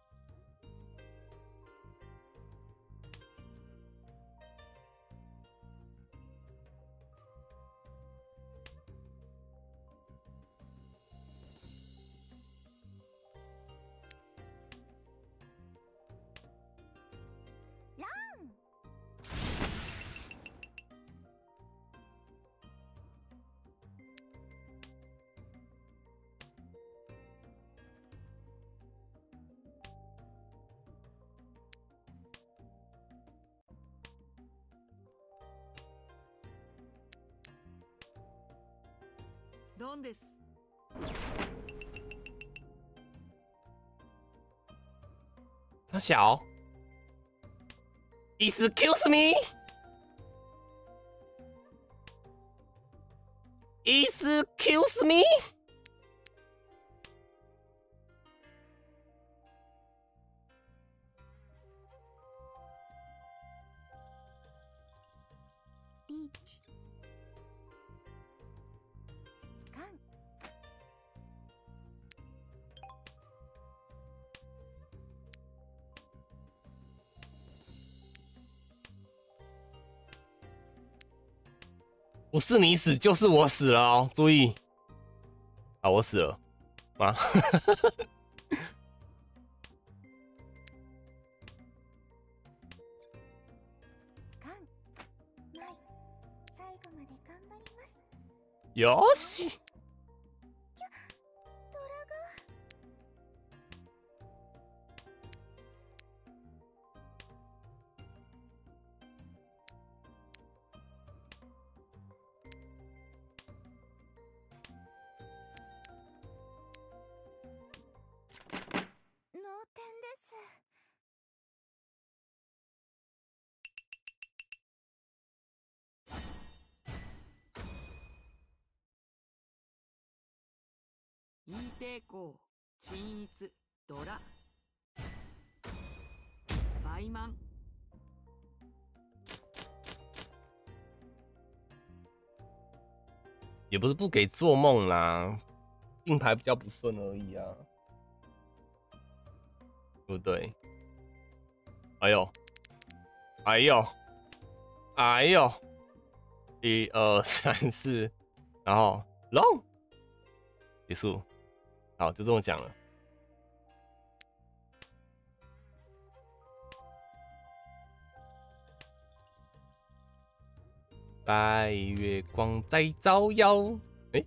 ドンです。 他小 ，Excuse me， Excuse me， リーチ。カン。 不是你死就是我死了哦，注意啊，我死了吗？ カン。マイ。最後まで頑張ります。 よし。 トラが。脳天です。 イー抵抗、鎮逸、ドラ。バイマン。 也不是不给做梦啦，定牌比较不顺而已啊，对不对？哎呦，哎呦，哎呦，1、2、3、4，然后 long 结束，好，就这么讲了。白月光在照耀。哎，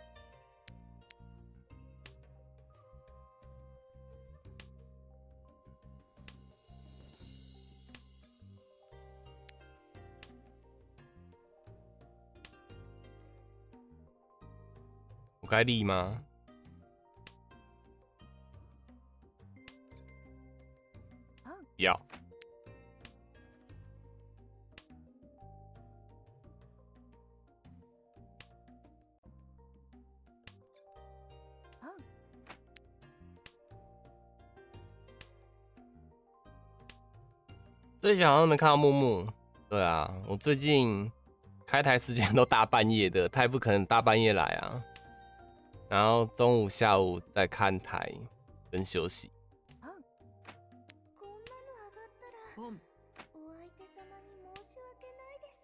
我该立吗？要。最近好像没看到木木。对啊，我最近开台时间都大半夜的，他也不可能大半夜来啊。然后中午、下午再看台跟休息。 こんなのあがったらポンお相手様に申し訳ないです。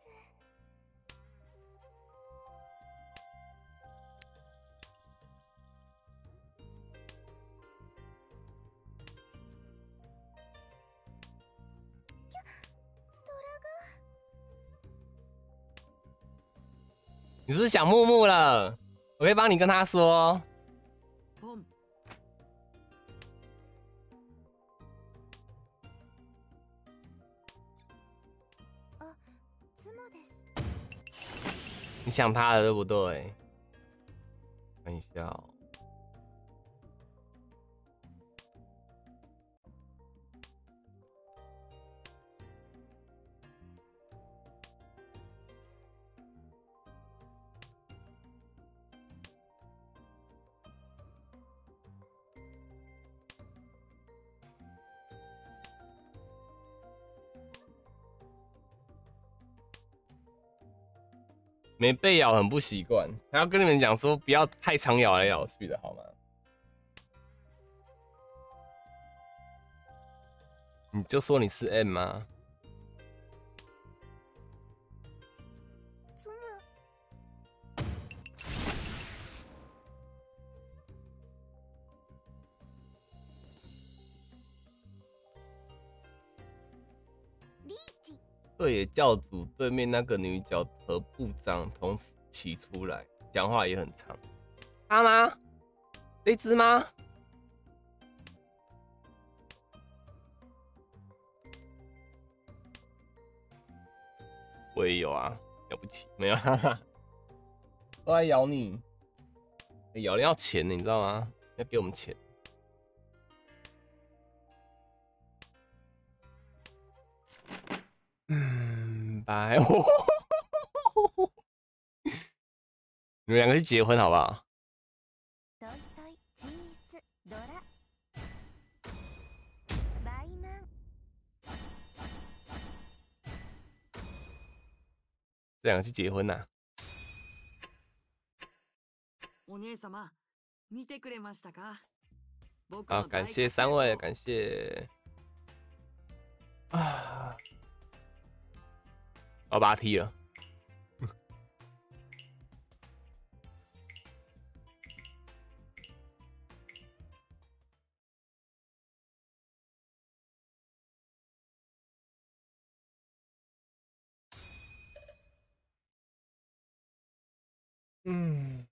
你是不是想木木了？我可以帮你跟他说。 ポンあ、妻です。 你想他了对不对？看一下哦。没被咬很不习惯，还要跟你们讲说不要太常咬来咬去的好吗？你就说你是 M 吗？ 妻。リーチ。 对野教主对面那个女角和部长同时骑出来，讲话也很长。他吗？这只吗？我也有啊，了不起，没有啦，都来咬你，咬人要钱，你知道吗？要给我们钱。拜，你们两个去结婚好不好？ トイトイチーズドラバイマン。 这两个去结婚呐、啊？ お姉様見てくれましたか？僕好， の感谢3位，感谢啊！我把他踢了。嗯。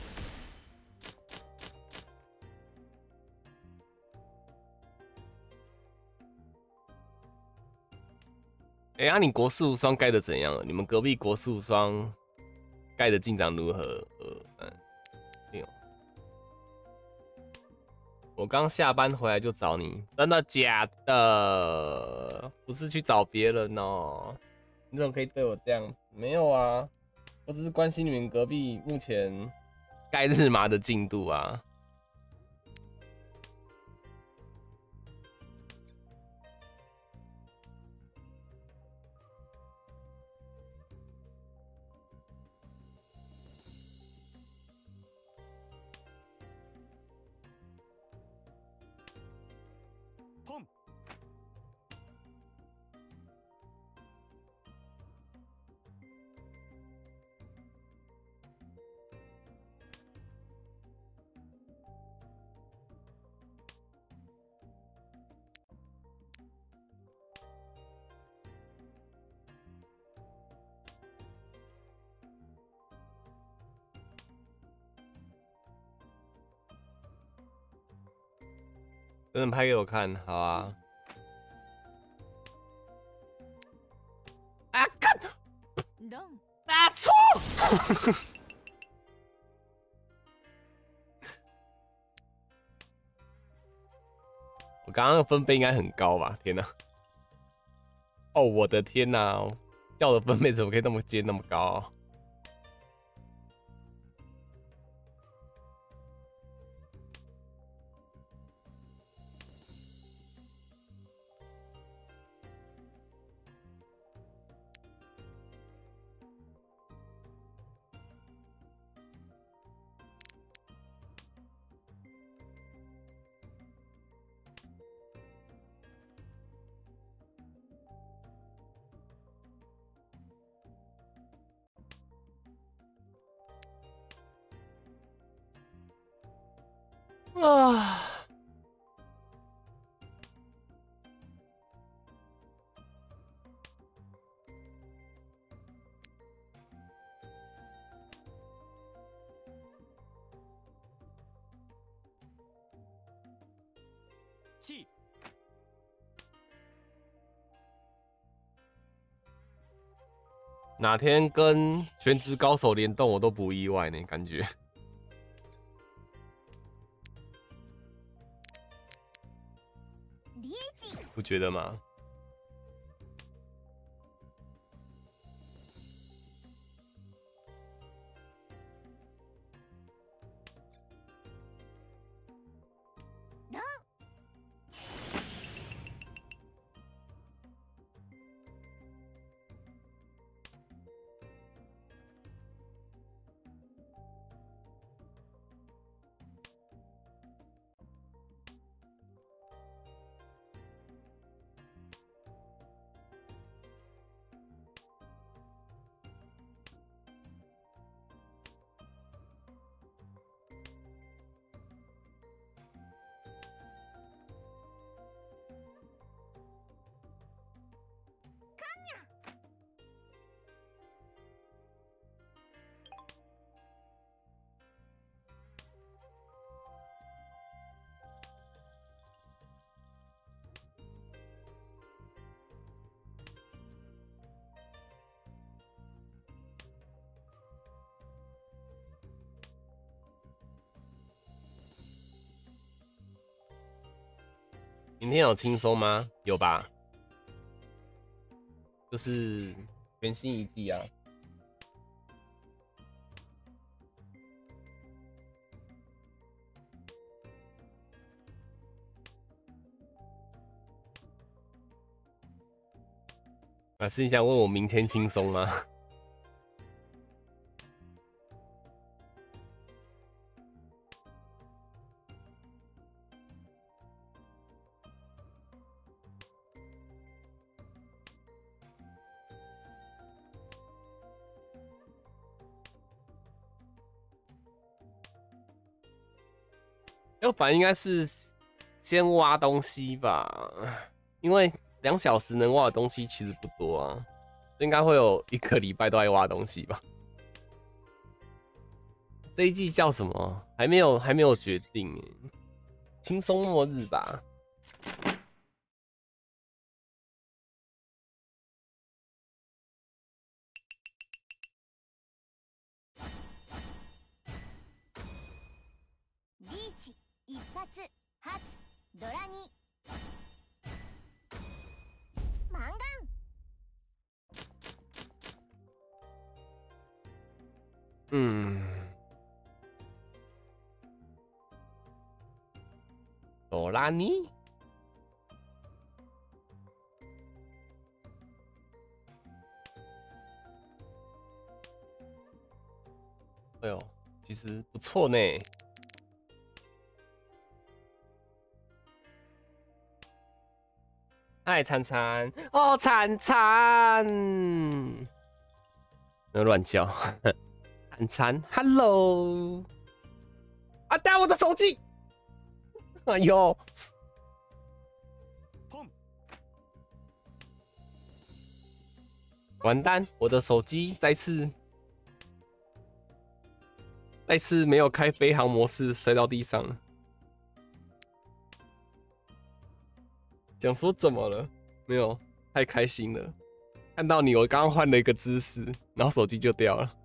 哎、呀，你国四无双盖的怎样了？你们隔壁国四无双盖的进展如何？没有。我刚下班回来就找你，真的假的？不是去找别人哦？你怎么可以对我这样子？没有啊，我只是关心你们隔壁目前盖日麻的进度啊。 等等拍给我看，好啊。啊，干！打错！我刚刚的分贝应该很高吧？天哪！哦，我的天哪！叫的分贝怎么可以那么尖那么高啊？啊！ 气。 哪天跟全职高手联动，我都不意外呢，感觉。不觉得吗？明天有轻松吗？有吧，就是全新一季啊。啊，是你想问我明天轻松吗？要反应该是先挖东西吧，因为2小时能挖的东西其实不多啊，应该会有1个礼拜都在挖东西吧。这一季叫什么？还没有决定耶，轻松末日吧。 リーチ一発発ドラにマンガン哆啦尼，哎呦，其实不错呢。嗨，灿灿，哦，灿灿，不要乱叫，灿灿 ，Hello， 啊，打我的手机，哎呦，完蛋，我的手机再次没有开飞行模式，摔到地上了。 讲说怎么了？没有，太开心了，看到你，我刚刚换了一个姿势，然后手机就掉了。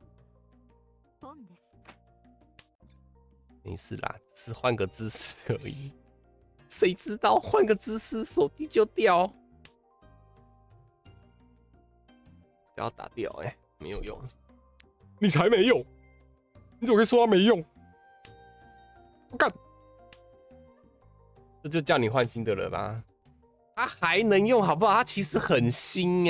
没事啦，只是换个姿势而已。谁知道换个姿势手机就掉？不要打掉没有用。你才没用！你怎么可以说他没用？我干！这就叫你换新的了吧？它还能用好不好？它其实很新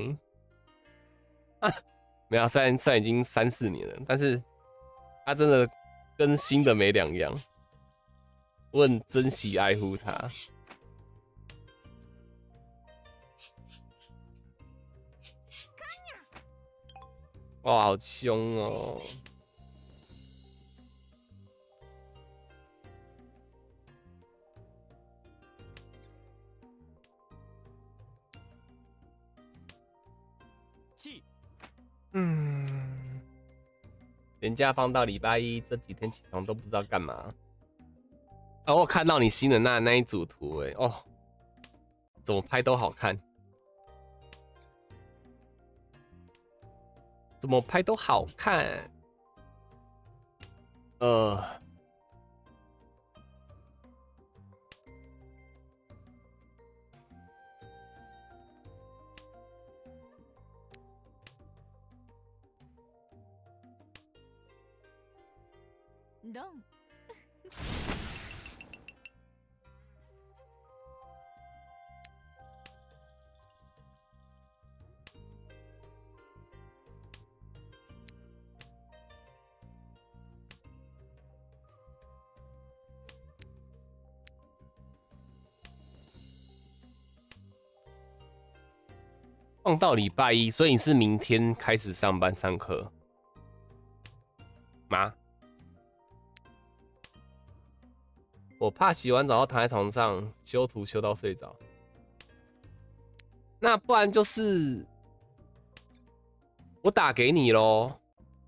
没有，虽然已经3、4年了，但是它真的跟新的没两样。我很珍惜爱护它。哇，好凶哦！连假放到礼拜一，这几天起床都不知道干嘛。我看到你新的那一组图，怎么拍都好看，怎么拍都好看。 ロン放到礼拜一，所以你是明天开始上班上课吗？我怕洗完澡后躺在床上修图修到睡着，那不然就是我打给你咯。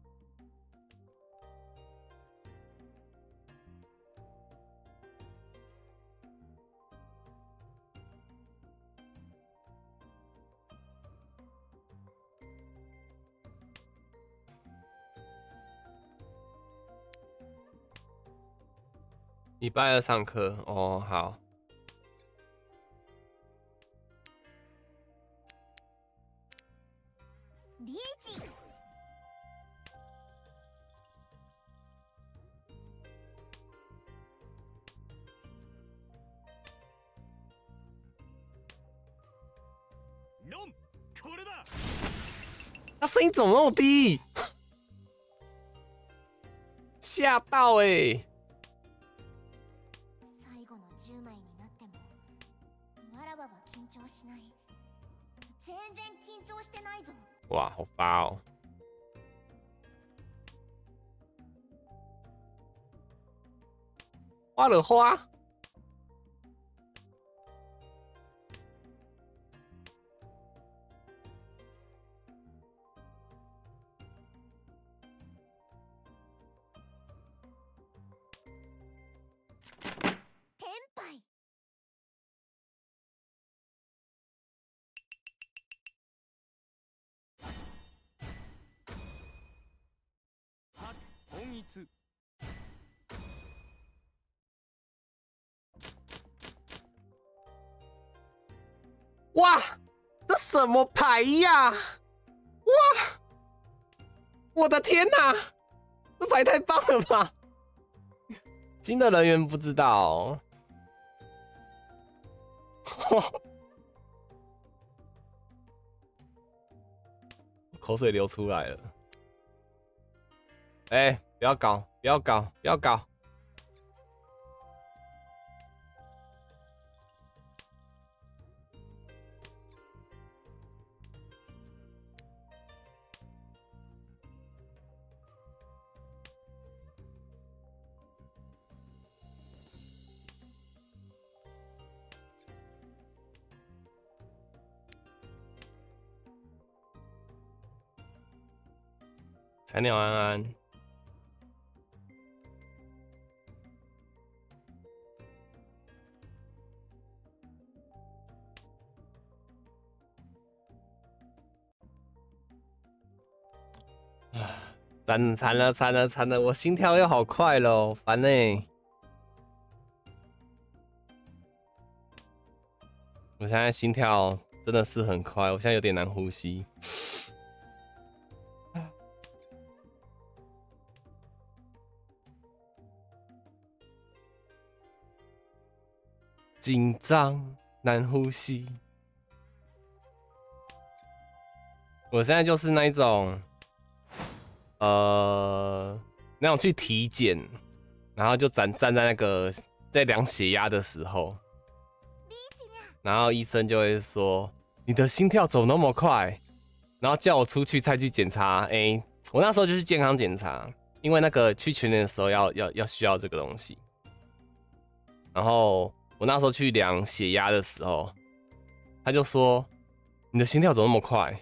礼拜二上课好。 リーチロン、これだ。 他声音怎么那么低？吓到最後の10枚になってもわらばは緊張しない。全然緊張してないぞ。 哇，好发哦！花了花。 天杯本一。 哇，这什么牌呀？哇，我的天哪，这牌太棒了吧！新的人员不知道口水流出来了。不要搞，不要搞，不要搞！菜鸟安安。 惨了！我心跳又好快了，烦欸。我现在心跳真的是很快，我现在有点难呼吸。紧张，难呼吸。我现在就是那一种，那种去体检，然后就站在那个在量血压的时候，然后医生就会说你的心跳怎么那么快，然后叫我出去再去检查。我那时候就去健康检查，因为那个去全年的时候要需要这个东西，然后。我那时候去量血压的时候，他就说：“你的心跳怎么那么快？”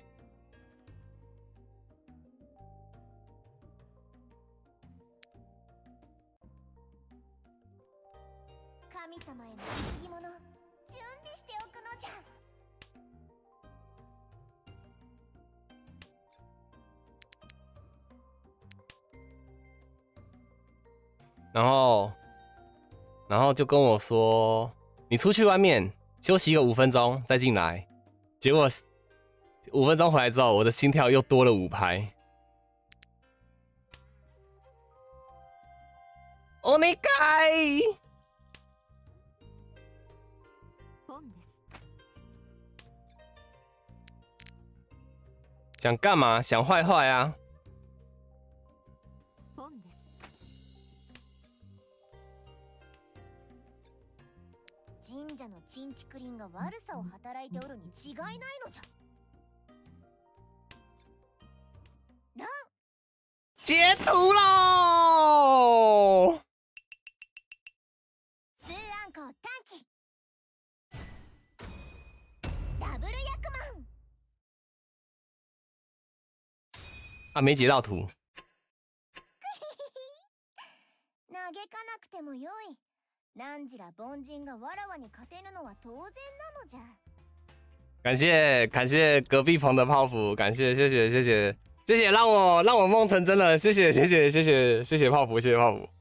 然后就跟我说：“你出去外面休息个5分钟再进来。”结果5分钟回来之后，我的心跳又多了5拍。お願い。想干嘛？想坏坏啊！ 神社のチンチクリンが悪さを働いておるに違いないのじゃ。ラン截图喽！ ツーアンコ短期ダブル役満。 啊，没截到图。 嘆かなくてもよい。何時ら凡人がわらわに勝てぬのは当然なのじゃ。 感谢隔壁棚的泡芙，谢谢，让我梦成真了，谢谢泡芙，谢谢泡芙。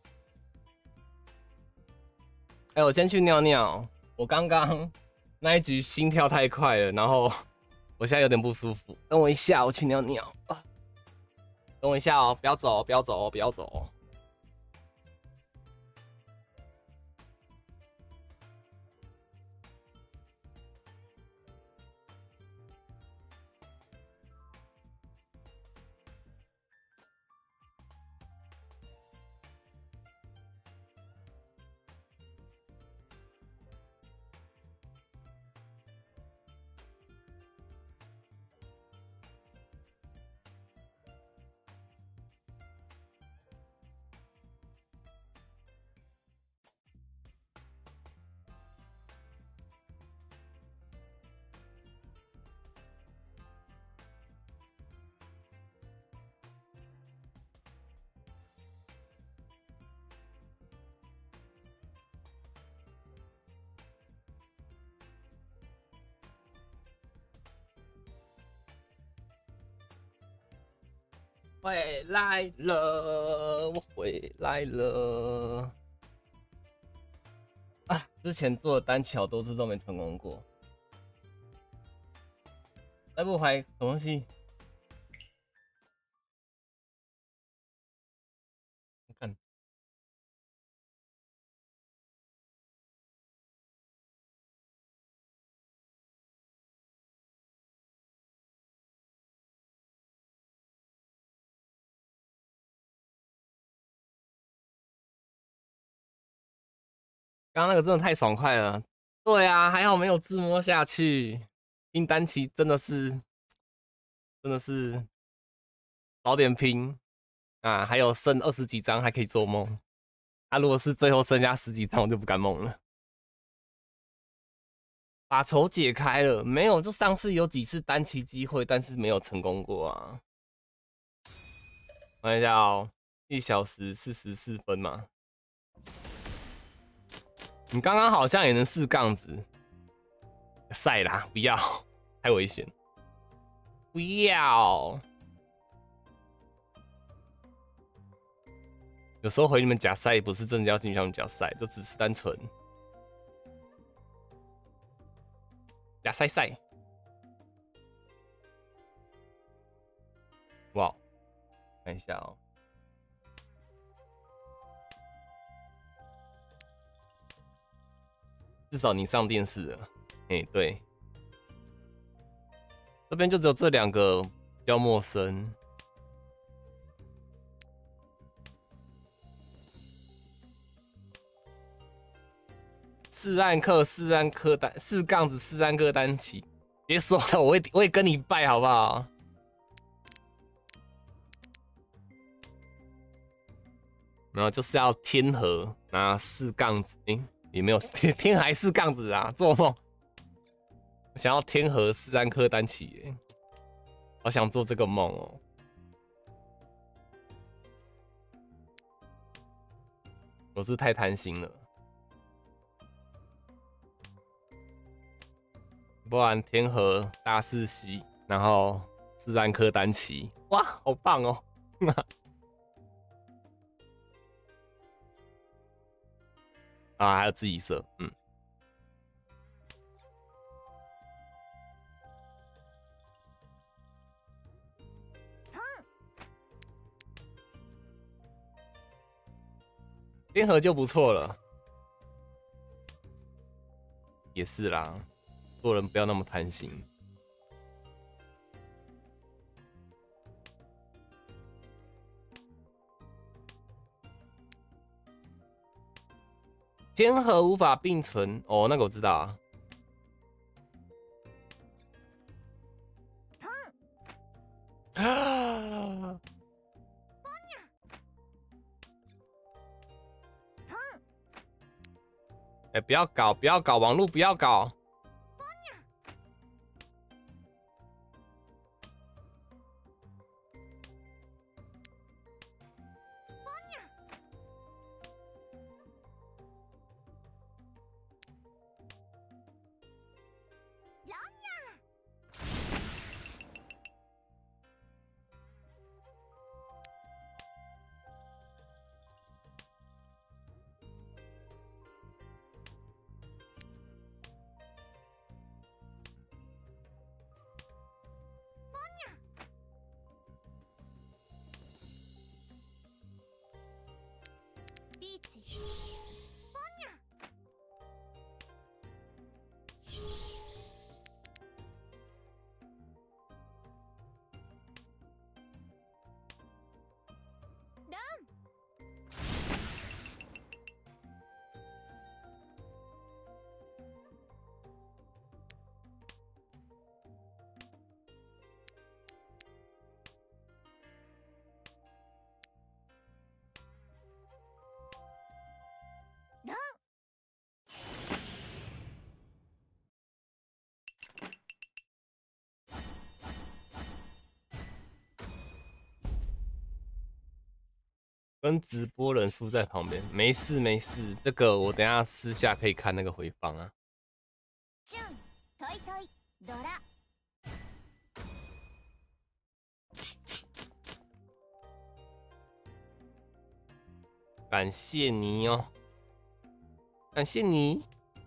我先去尿尿，我刚刚那一局心跳太快了，然后我现在有点不舒服，等我一下，我去尿尿。等我一下哦，不要走。回来了，我回来了。啊，之前做的单桥多次都没成功过。来不怀什么东西？看。刚刚那个真的太爽快了，对啊，还好没有自摸下去。拼单期真的是早点拼啊！还有剩20几张还可以做梦，啊，如果是最后剩下10几张，我就不敢梦了。把仇解开了没有？就上次有几次单期机会，但是没有成功过啊。看一下哦，1小时44分嘛。你刚刚好像也能4杠子，晒啦，不要，太危险，不要。 有时候回你们假赛不是真的要进去他们假赛，就只是单纯假赛赛。哇，看一下哦。至少你上电视了，对，这边就只有这2个比较陌生。四暗克单4杠子4暗克单起，别说了，我会跟你拜好不好？然后就是要天河拿4杠子，也没有天还4杠子啊，做梦！我想要天河4暗克单起，好想做这个梦哦。我是太贪心了。不然天河大四喜，然后4暗克单骑，哇，好棒哦！啊，还有自己射，天河就不错了，也是啦。做人不要那么贪心。天河无法并存哦，那个我知道啊。啊！哎，不要搞，不要搞，网络不要搞。跟直播人数在旁边，没事没事，这个我等一下私下可以看那个回放啊。感谢你哦，感谢你。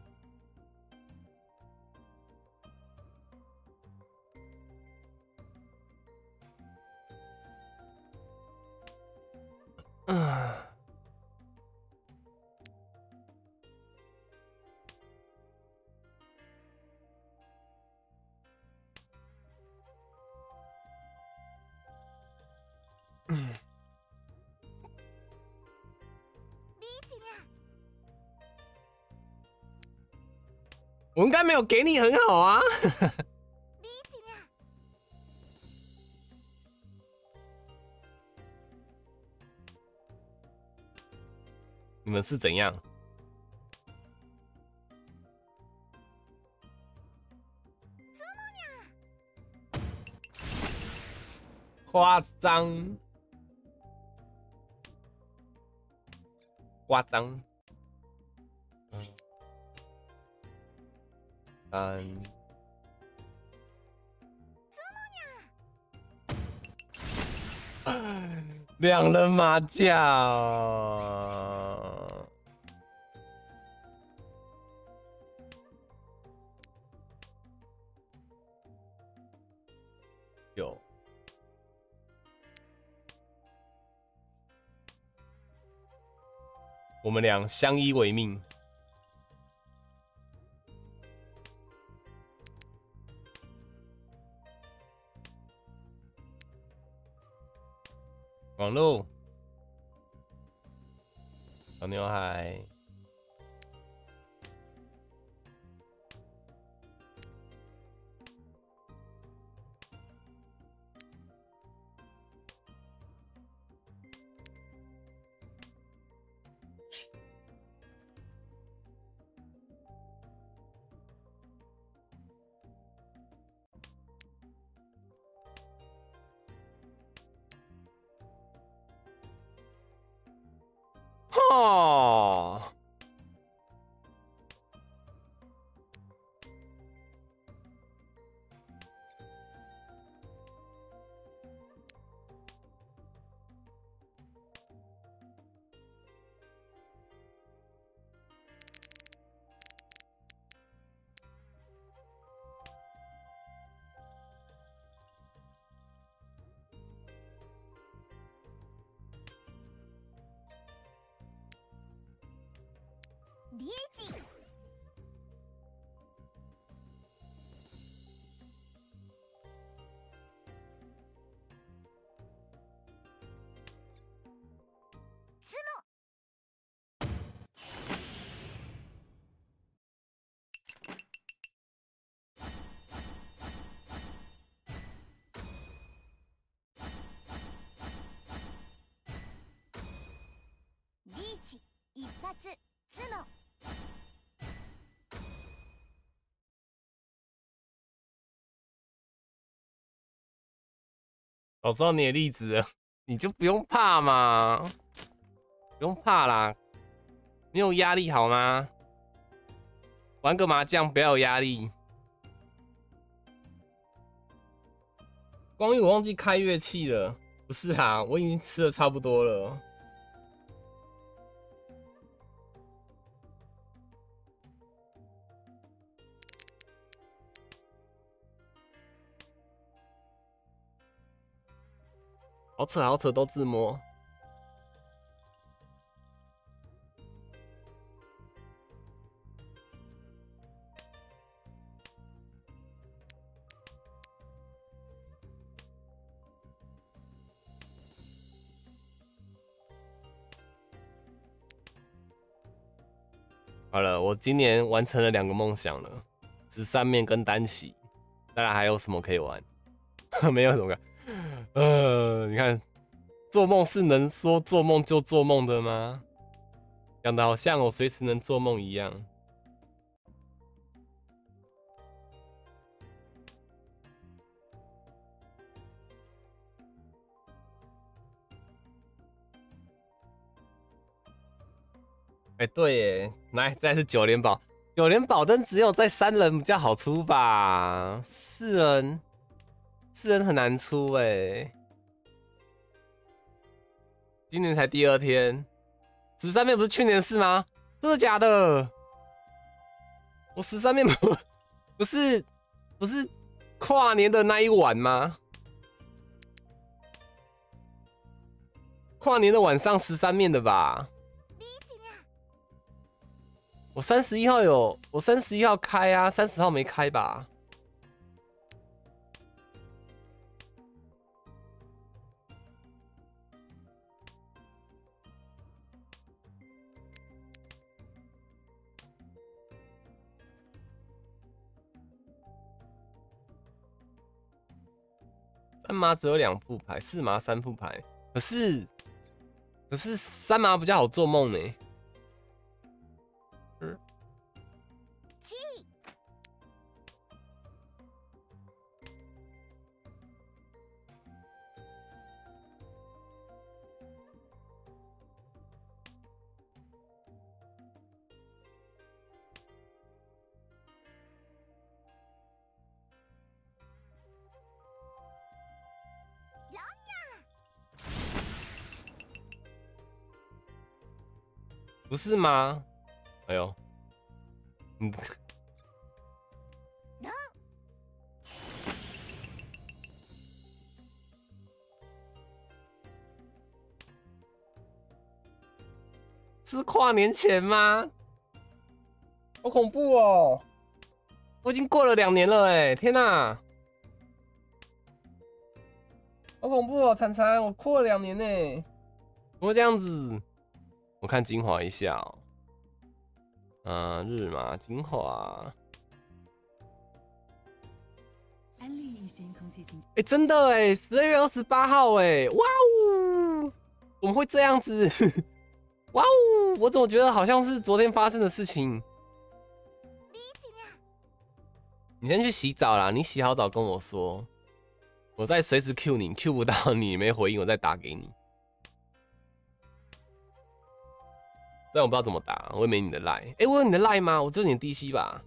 我应该没有给你很好啊。你们是怎样？夸张，夸张。 两人麻将。有。我们俩相依为命。网路，小牛海，哦， リーチ。リーチ一発角。 我知道你的例子了，你就不用怕嘛，不用怕啦，没有压力好吗？玩个麻将不要有压力。光玉我忘记开乐器了，不是啦，我已经吃的差不多了。好扯好扯，都自摸。好了，我今年完成了2个梦想了，13面跟单骑，当然还有什么可以玩？没有什么。你看，做梦是能说做梦就做梦的吗？讲的好像我随时能做梦一样。哎、对耶，来，再来是9连宝，9连宝灯只有在3人比较好出吧？4人很难出哎。今年才第2天，13面不是去年的事吗？真的假的？我13面不是跨年的那一晚吗？跨年的晚上13面的吧？我31号有，我31号开啊，30号没开吧？3麻只有2副牌，4麻3副牌，可是3麻比较好做梦呢。 不是吗？哎呦，嗯，是跨年前吗？好恐怖哦！我已经过了2年了哎，天哪！好恐怖哦，惨惨，我过了2年呢，怎么会这样子？我看精华一下哦，日麻精华，哎，真的哎，12月28号哎，哇哦，怎么会这样子？哇哦，我怎么觉得好像是昨天发生的事情？你先去洗澡啦，你洗好澡跟我说，我再随时 Q 你，Q 不到你没回应，我再打给你。虽然我不知道怎么打，我也没你的 line。哎，我有你的 line 吗？我只有你的 DC 吧？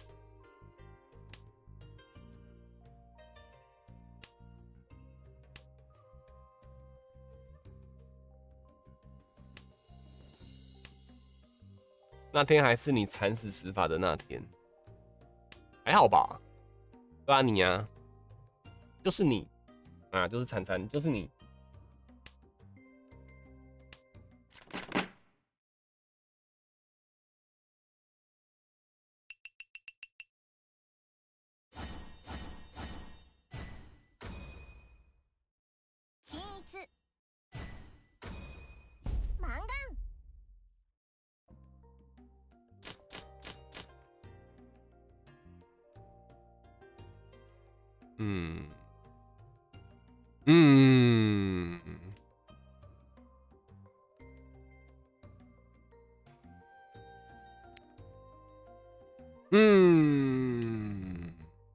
那天还是你惨死死法的那天，还好吧？对啊，你啊，就是你啊，就是惨惨，就是你。 均一マンガン嗯嗯嗯，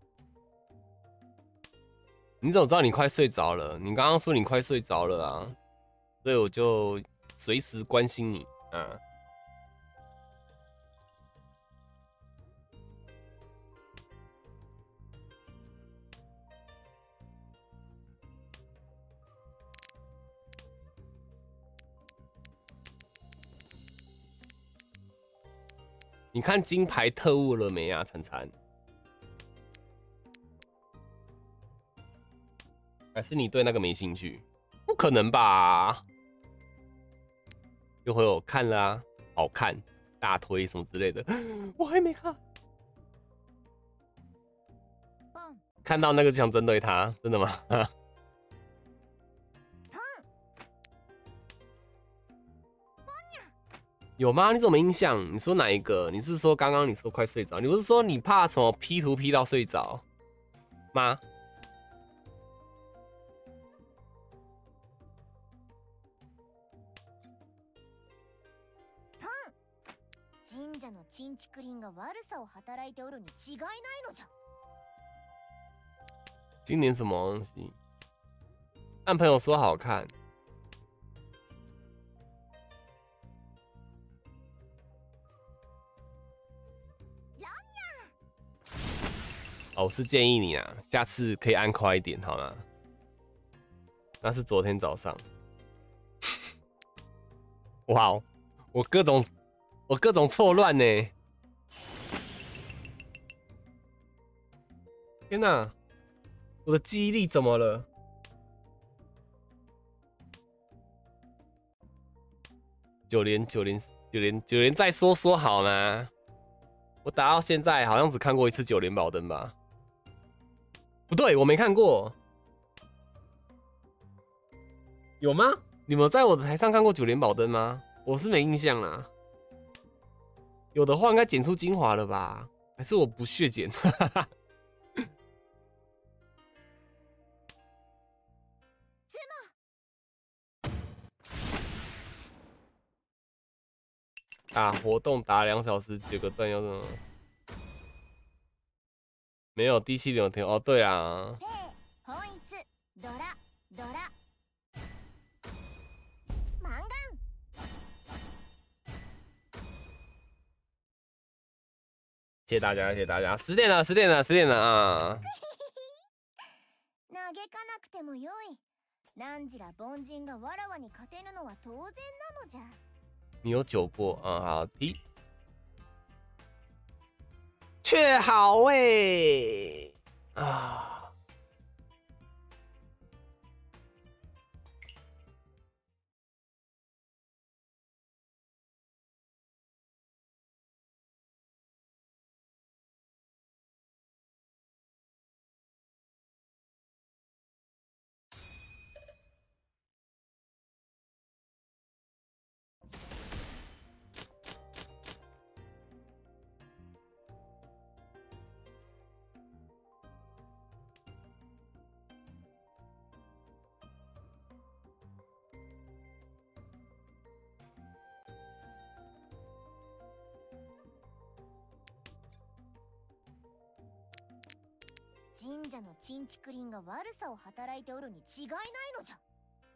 你怎么知道你快睡着了？你刚刚说你快睡着了啊，所以我就随时关心你啊。你看金牌特务了没啊，灿灿？还是你对那个没兴趣？不可能吧？又回我看了啊，好看，大推什么之类的，我还没看。看到那个就想针对他，真的吗？有吗？你怎么没印象？你说哪一个？你是说刚刚你说快睡着？你不是说你怕什么 P 图 P 到睡着吗？ 神社のチンチクリンが悪さを働いておるに違いないのじゃ。 今年什么东西？按朋友说好看。哦，我是建议你啊，下次可以按快一点，好吗？那是昨天早上。哇哦，我各种错乱呢！天哪，我的记忆力怎么了？九连再说好吗？我打到现在好像只看过一次9连宝灯吧？不对，我没看过。有吗？你们在我的台上看过9连宝灯吗？我是没印象啦。有的话应该剪出精华了吧？还是我不屑剪？打活动打2小时9个段要什么？没有第7流天哦，对啊。 本一ドラマンガン谢谢大家，谢谢大家。10点了啊！ 嘆かなくてもよい。何時ら凡人がわらわに勝てぬのは当然なのじゃ。 你有酒过啊？好的，却好啊。 神社のチンチクリンが悪さを働いておるに違いないのじゃ。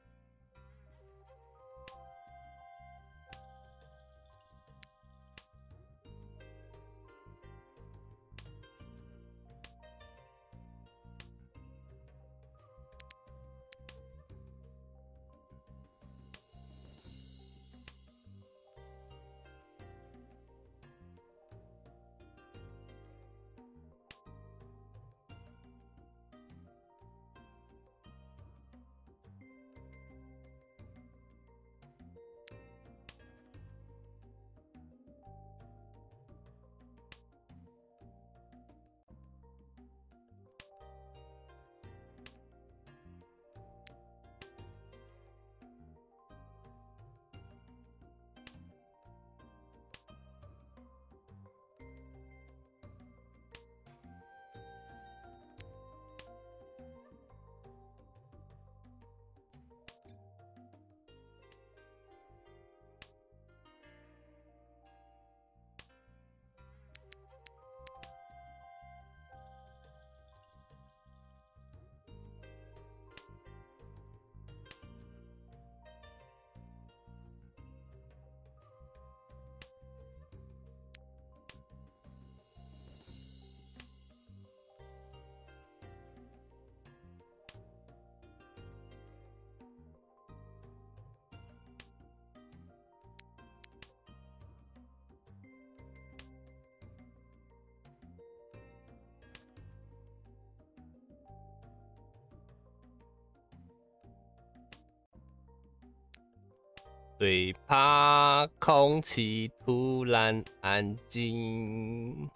最怕空气突然安静，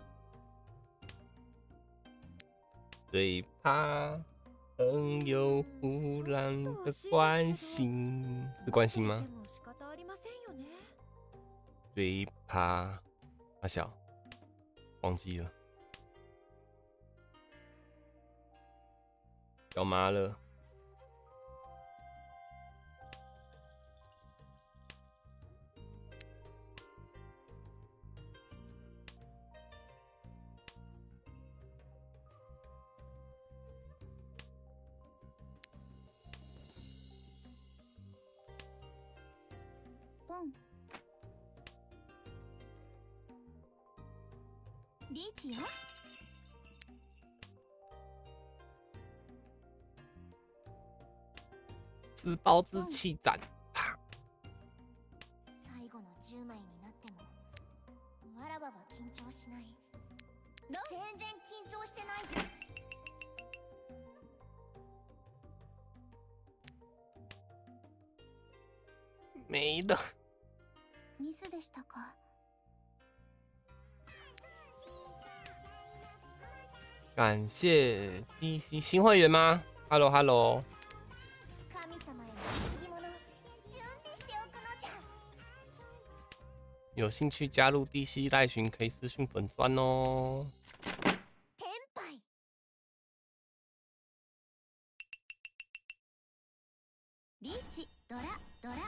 最怕朋友忽然的关心，是关心吗？最怕阿小，忘记了，小麻了。 ポン。リーチよ。 自暴自弃斩，啪！ 最後の10枚になってもわらわは緊張しない。全然緊張してないぞ。 没了。 ミスでしたか。 感谢 DC 新会员吗 ？Hello Hello， 神様への贈り物準備しておくのじゃ。 有兴趣加入 DC 赖群可以私讯粉专哦。 天杯。 リーチドラドラ。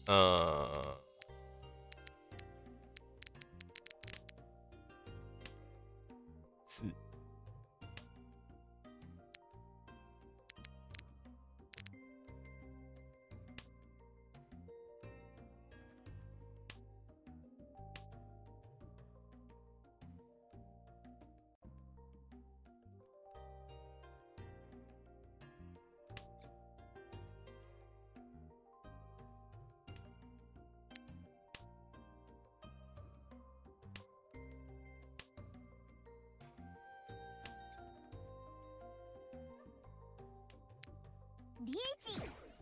是。 リーチ。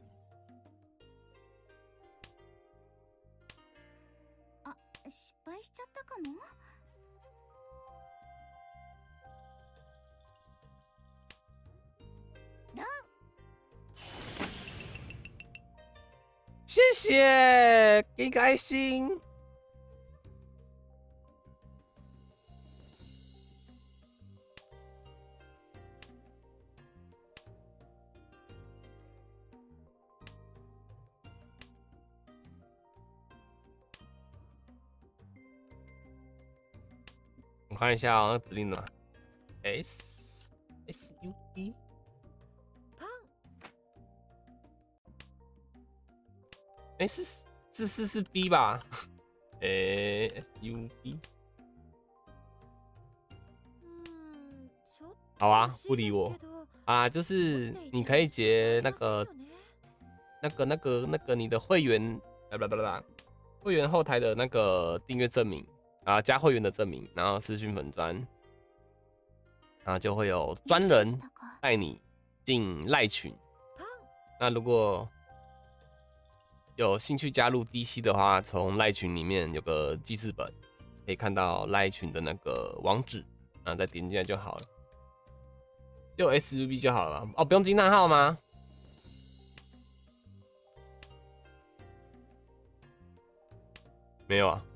あ、失敗しちゃったかも。 ロン。 谢谢，给个爱心。我看一下哦，那指令呢 ？SUD。 パン。 哎，是 B 吧？SUD。 ちょっ好啊， と惜し不理我いですけど啊，就是你可以截那个你的会员，会员后台的那个订阅证明啊，加会员的证明，然后私讯粉专，然后就会有专人带你进赖群。那如果有兴趣加入 DC 的话，从赖群里面有个记事本，可以看到赖群的那个网址，然后再点进来就好了。就 SUB 就好了哦，不用惊叹号吗？没有啊，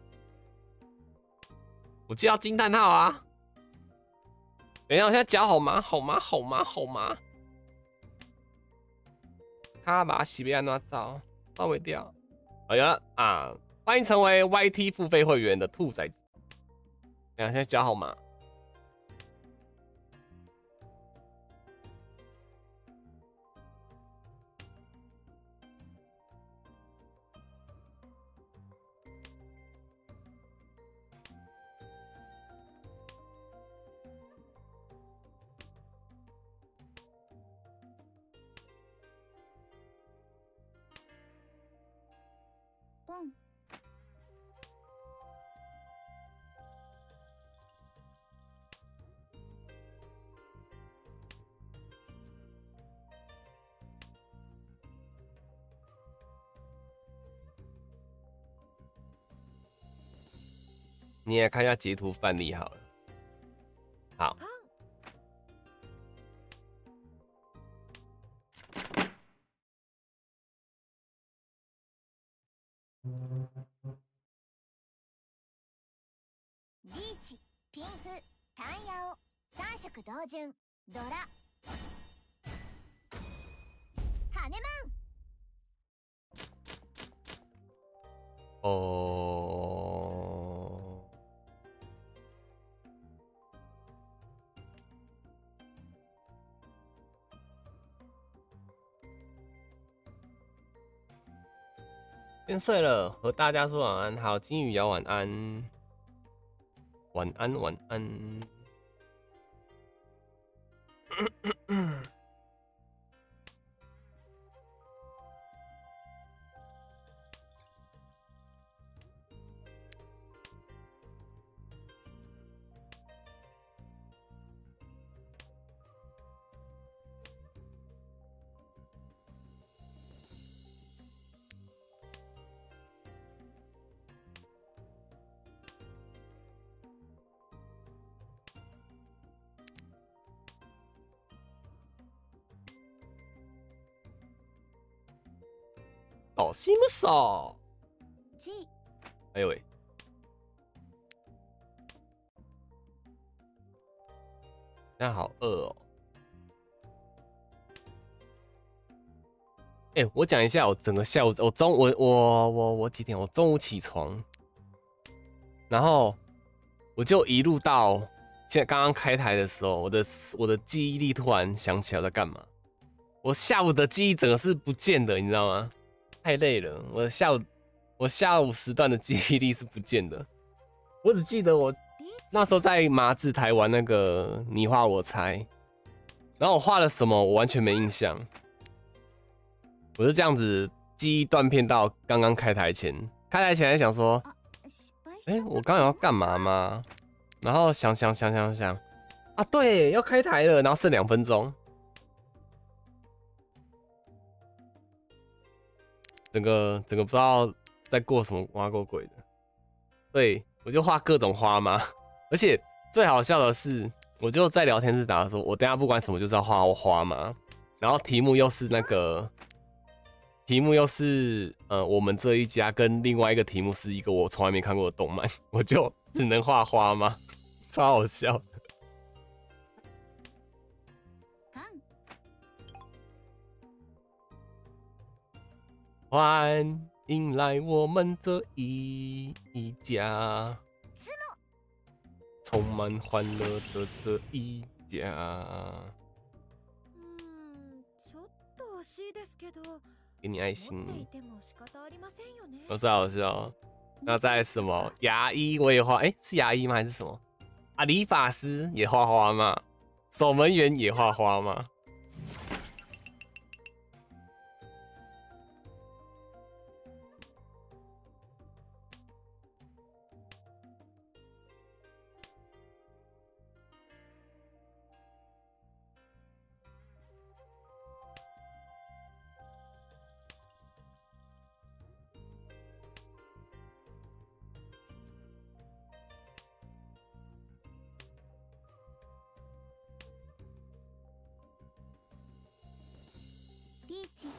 我记得要惊叹号啊！等一下，我现在脚好麻，好麻，好麻，好麻。他把洗被安哪照，照不掉。好呀啊！欢迎成为 YT 付费会员的兔崽子。等一下，现在脚好麻。 ポン。 你也看一下截图范例好了。好。 リーチ、ピンフ、タンヤオ、三色同順、ドラ。ハネマン。 哦，先睡了，和大家说晚安。好，金鱼瑶晚安，晚安，晚安。哦，西姆索， G。 哎呦喂，现在好饿哦。 哎、我讲一下我整个下午，我几点？我中午起床，然后我就一路到现在刚刚开台的时候，我的记忆力突然想起来我在干嘛。我下午的记忆整个是不见的，你知道吗？太累了，我下午时段的记忆力是不见的。我只记得我那时候在麻子台玩那个你画我猜，然后我画了什么我完全没印象。我是这样子记忆断片到刚刚开台前，开台前还想说，我刚刚要干嘛吗？然后想啊，对，要开台了，然后剩2分钟，整个不知道在过什么挖过鬼的。对，我就画各种花嘛，而且最好笑的是，我就在聊天室打说，我等一下不管什么就是要画花嘛，然后题目又是我们这一家跟另外一个题目是一个我从来没看过的动漫，我就只能画花吗？超好笑。欢迎来我们这一家，充满欢乐的一家。 ちょっと惜しいですけど。 给你爱心， 持っていても仕方ありませんよね。 我最好笑。那再来什么？牙医我也画，是牙医吗？还是什么？啊，理发师也画花吗？守门员也画花吗？ リーチ。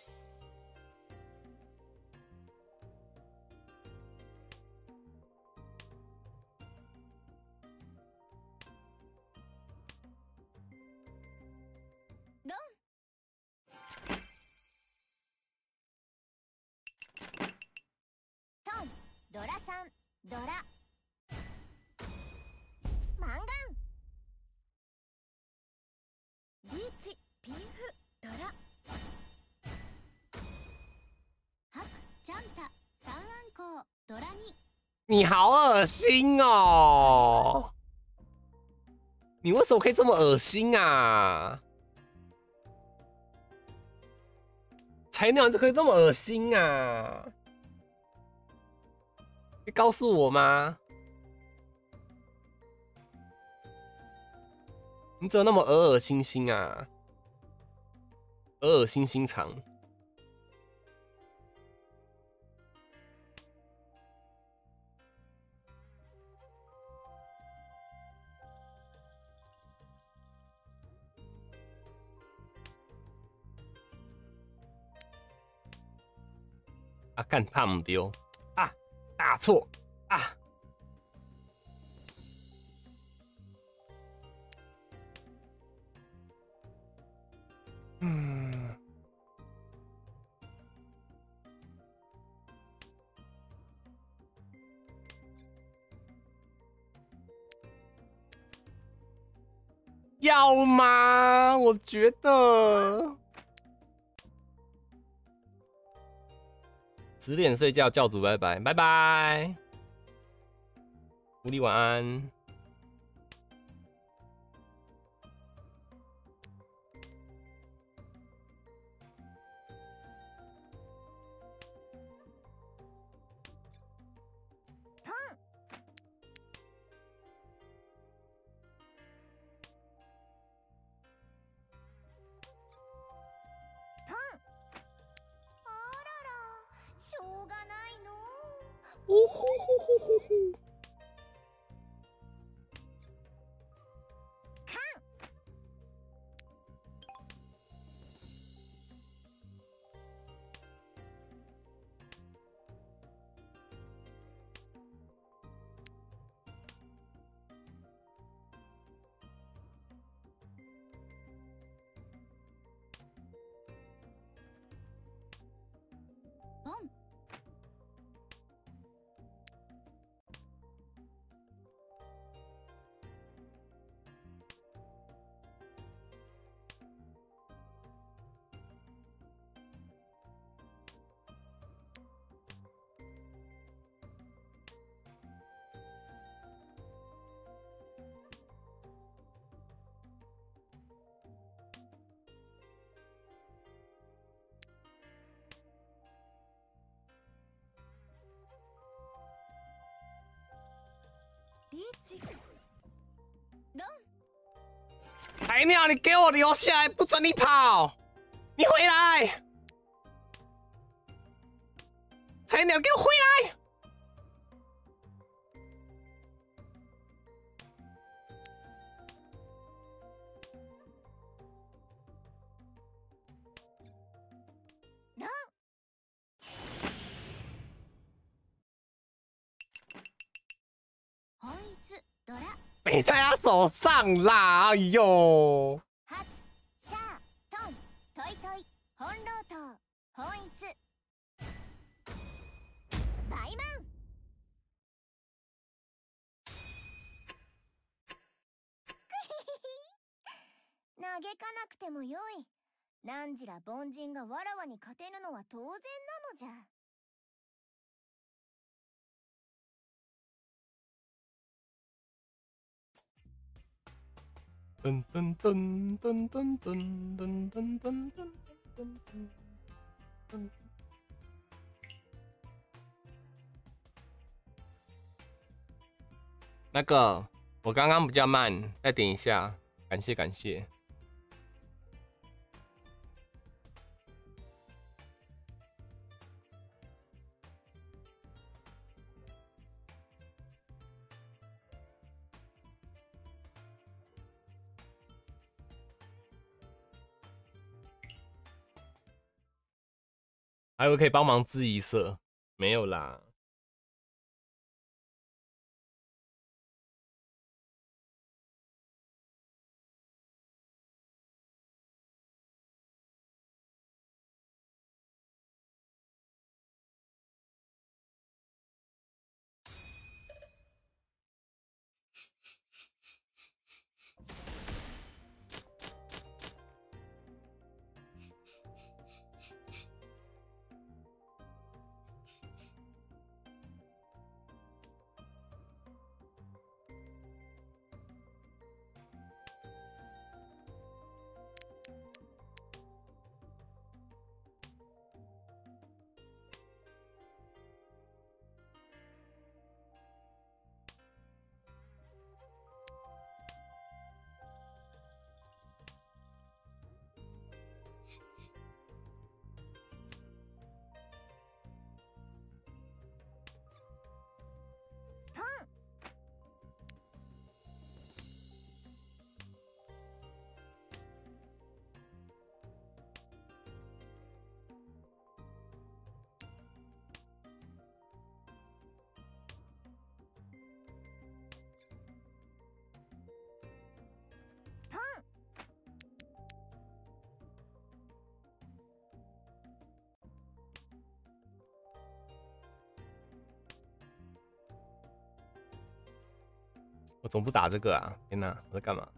ロン。トン、ドラさん、ドラ。マンガン。 リーチ、ピンフ、ドラ。 ハク、チャンタ、三暗光、ドラに。 你好恶心哦！你为什么可以这么恶心啊？菜鸟就可以这么恶心啊？你告诉我吗？你怎么那么恶心心啊？恶心心肠。啊，干怕唔丢啊，打错啊！要吗？我觉得10点睡觉，教主拜拜，拜拜，狐狸晚安。 しょうがないの。 呜呼呼呼呼呼！ 菜鸟，你给我留下来，不准你跑！你回来！菜鸟，给我回来！ 本一ドラ没在他手上啦！哎呦， 発シャートントイトイ本ロート本一バイマン嘆かなくてもよい。何時ら凡人がわらわに勝てぬのは当然なのじゃ。 噔噔噔噔噔噔噔噔噔噔噔。那个，我刚刚比较慢，再点一下，感谢感谢。还有可以帮忙治一色，没有啦。我总不打这个啊！天哪，我在干嘛？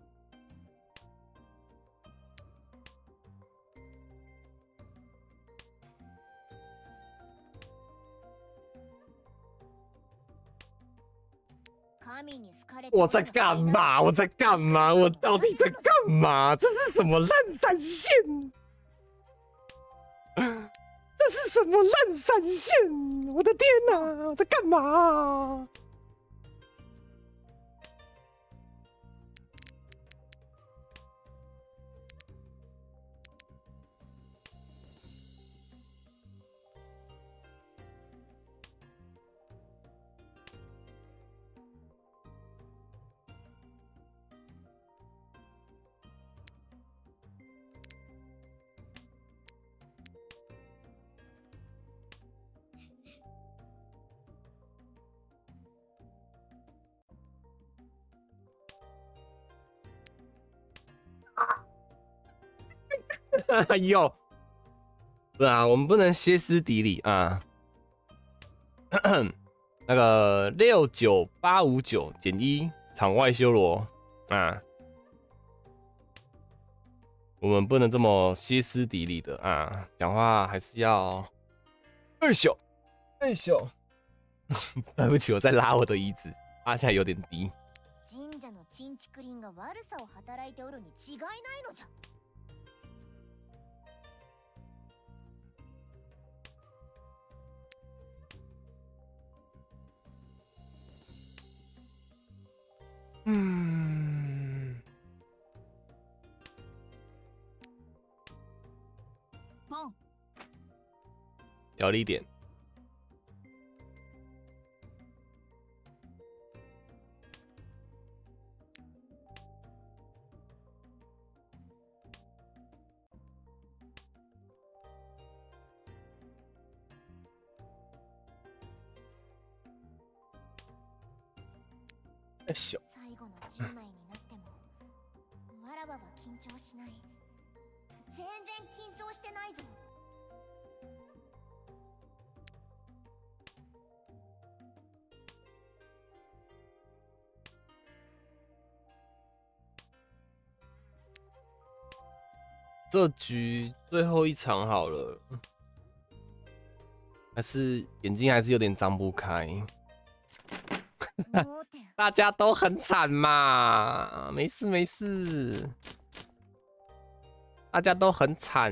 我在干嘛？我在干嘛？我到底在干嘛？这是什么烂闪现？这是什么烂闪现？我的天哪！我在干嘛？哎呦，不是啊，我们不能歇斯底里啊。那个69859-1场外修罗啊，我们不能这么歇斯底里的啊，讲话还是要哎咻哎咻。对不起，我在拉我的椅子，拉起来有点低。 神社のチンチクリンが悪さを働いておるに違いないのじゃ。 嗯， ポン。 条理点。よいしょ。 最後の10枚になってもわらばは緊張しない。全然緊張してないぞ。 这局最后一场好了，还是眼睛还是有点张不开。 盲点。 大家都很惨嘛，没事没事，大家都很惨，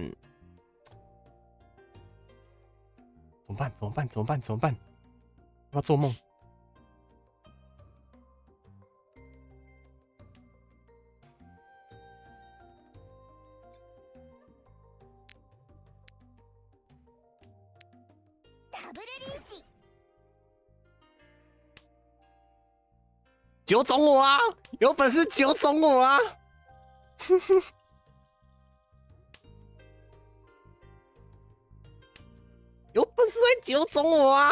怎么办？怎么办？怎么办？怎么办？要不要做梦？ ダブルリーチ。 九种我啊，有本事九种我啊！有本事来九种我啊！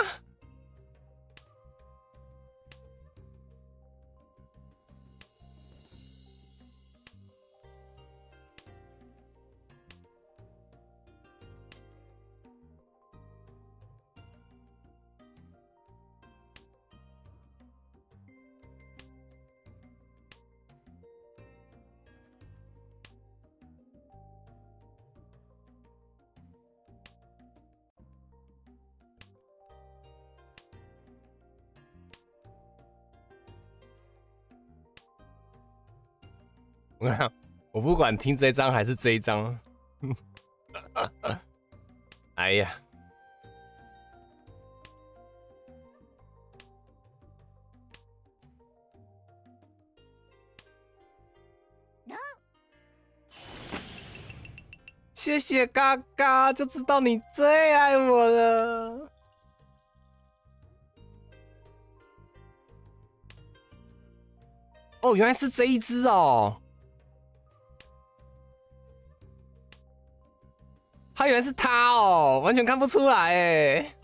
我看，我不管听这一张还是这一张，哎呀，谢谢嘎嘎，就知道你最爱我了。哦，原来是这一只哦。他原来是他哦，完全看不出来哎。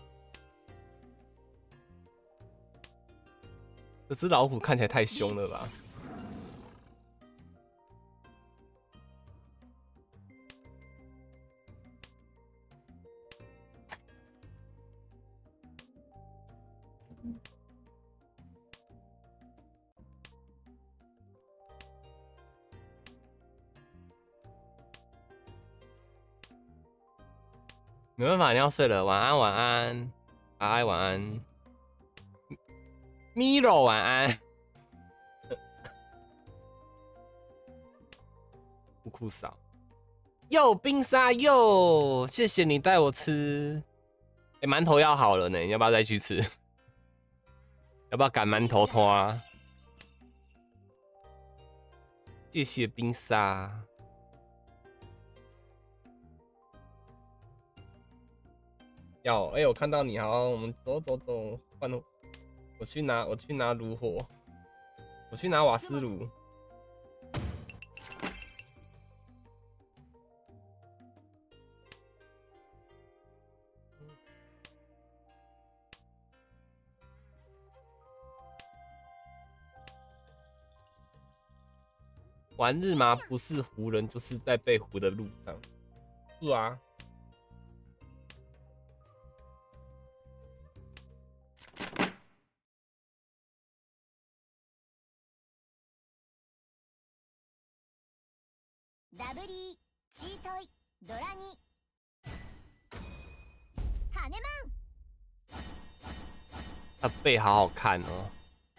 这只老虎看起来太凶了吧？没办法，你要睡了，晚安，晚安，阿爱晚安，米肉晚安，酷酷嫂，哟，冰沙哟，谢谢你带我吃，哎，馒头要好了呢，你要不要再去吃？要不要赶馒头拖啊？谢谢冰沙。要哎、欸，我看到你，好，我们走走走，换我去拿炉火，我去拿瓦斯炉。玩日麻不是湖人，就是在被湖的路上。是啊。 ダブリー、チートイ、ドラニ、ハネマン。 他背好好看哦。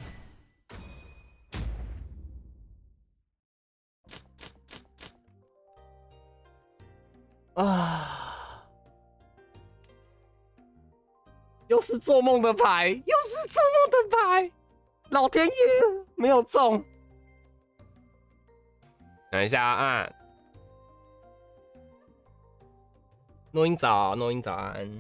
啊！又是做梦的牌，又是做梦的牌，老天爷没有中。 等一下啊！诺英早，诺英早安。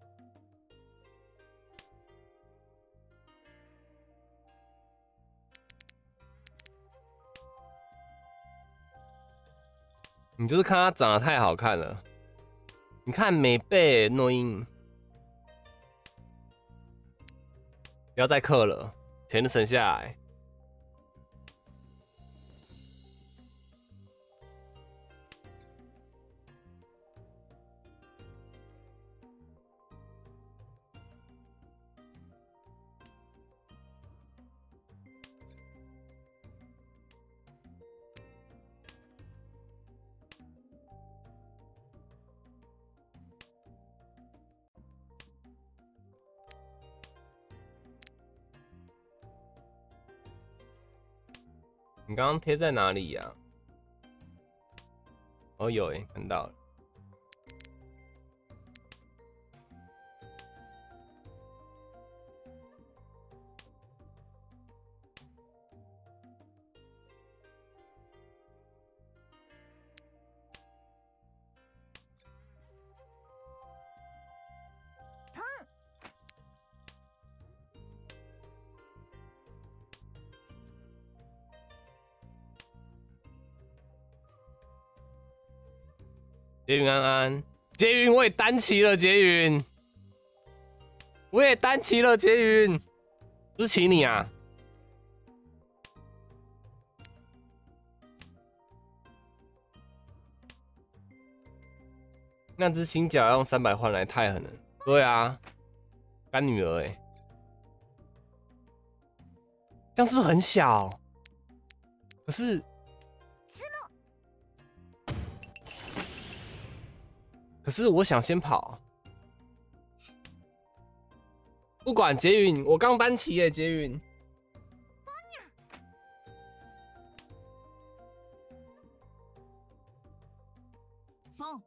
你就是看他长得太好看了。你看美贝诺英，不要再氪了，钱都省下来。你刚刚贴在哪里呀？哦，有诶，看到了。捷云安安，捷云我也单骑了，捷云，我也单骑了，捷云，不是骑你啊？那只新角要用300换来，太狠了。对啊，干女儿哎、欸，这样是不是很小？可是。可是我想先跑，不管捷云，我刚单骑耶，捷云。 哦，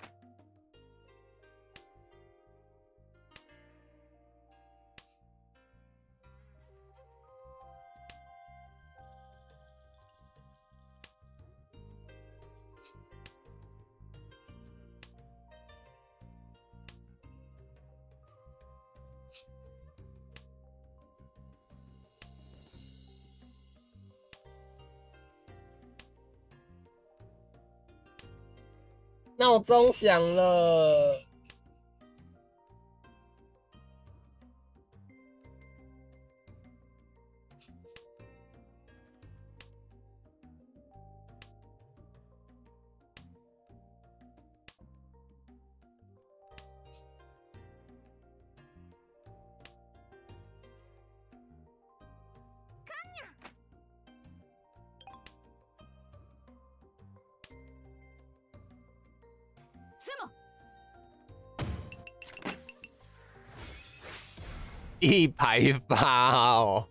闹钟响了。180哦！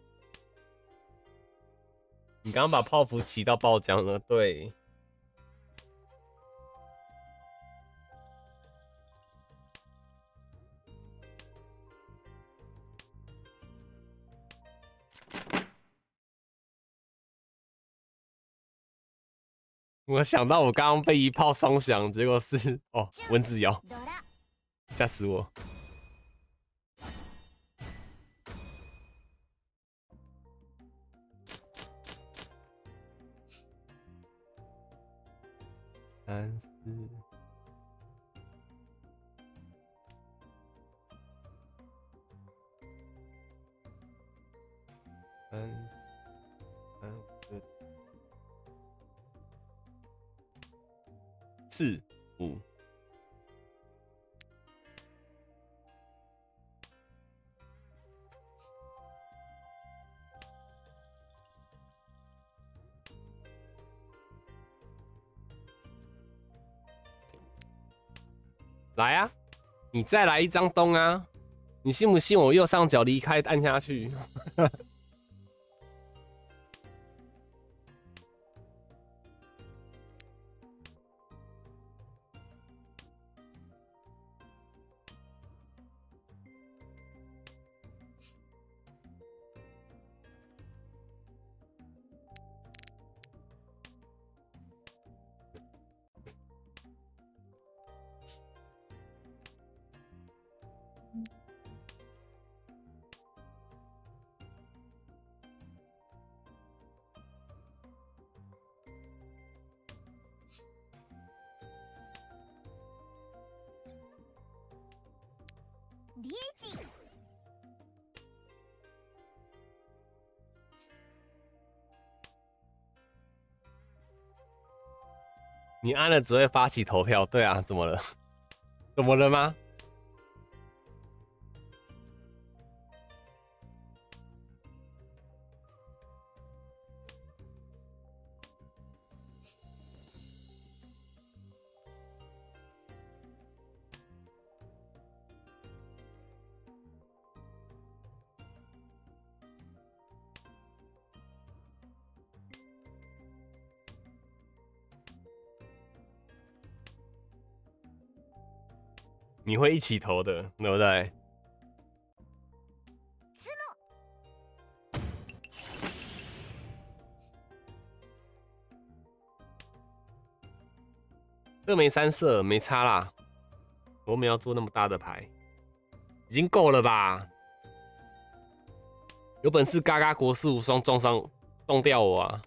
你刚刚把泡芙骑到爆浆了，对。我想到我刚刚被一炮双响，结果是哦蚊子咬，吓死我！3、4，4、5。来啊！你再来一张东啊！你信不信我右上角离开按下去？ リーチ。 你按了只会发起投票，对啊，怎么了？怎么了吗？你会一起投的，对不对？二枚三色没差啦，我们要做那么大的牌，已经够了吧？有本事嘎嘎国士无双撞掉我啊！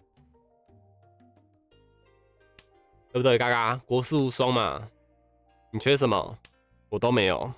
对不对？嘎嘎国士无双嘛，你缺什么？我都没有。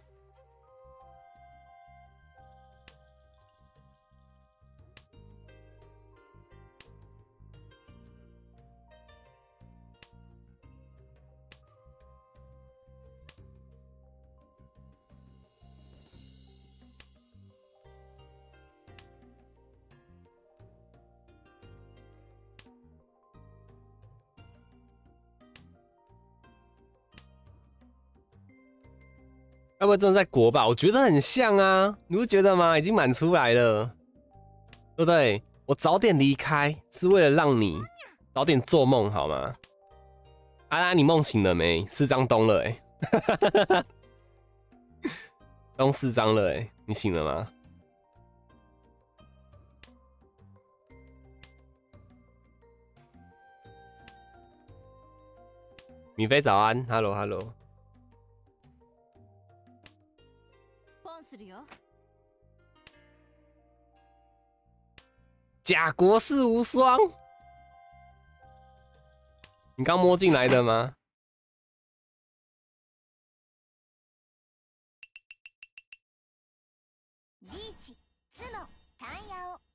要不要真的在国吧？我觉得很像啊，你不觉得吗？已经满出来了，对不对？我早点离开是为了让你早点做梦，好吗？阿拉，你梦醒了没？4张东了东4张了你醒了吗？米菲早安 ，Hello Hello。假国士无双，你刚摸进来的吗？ リーチ、ツノ、タンヤオ。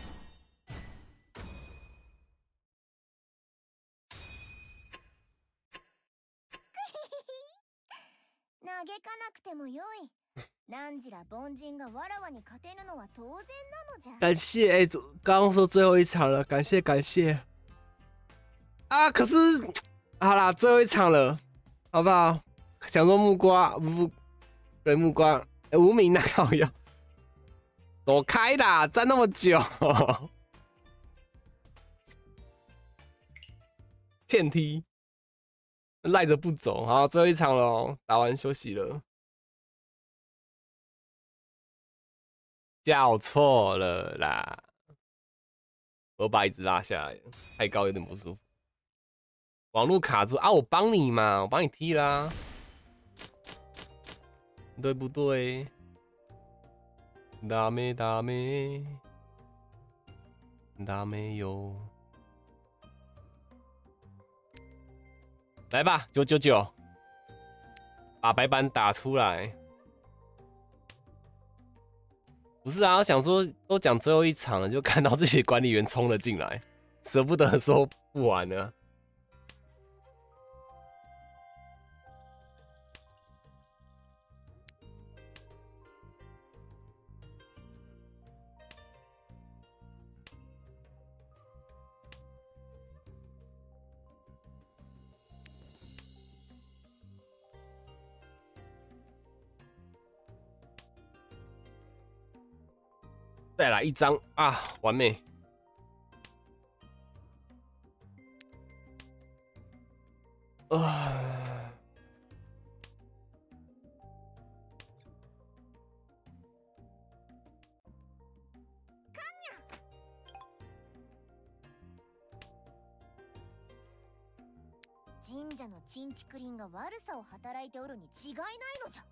嘆かなくてもよい。何時ら凡人がわらわに勝てぬのは当然なのじゃ。 感谢刚刚说最后一场了，感谢啊！可是好啦，最后一场了，好不好？想说木瓜对木瓜无名那靠腰，躲开啦，站那么久，欠踢，赖着不走。好，最后一场了，打完休息了。叫错了啦！我把椅子拉下来，太高有点不舒服。网络卡住啊！我帮你嘛，我帮你踢啦，对不对？ダメよ！来吧，999，把白板打出来。不是啊，想说都讲最后一场了，就看到这些管理员冲了进来，舍不得说不玩了。再来一张啊，完美！啊， 神社のチンチクリンが悪さを働いておるに違いないのじゃ。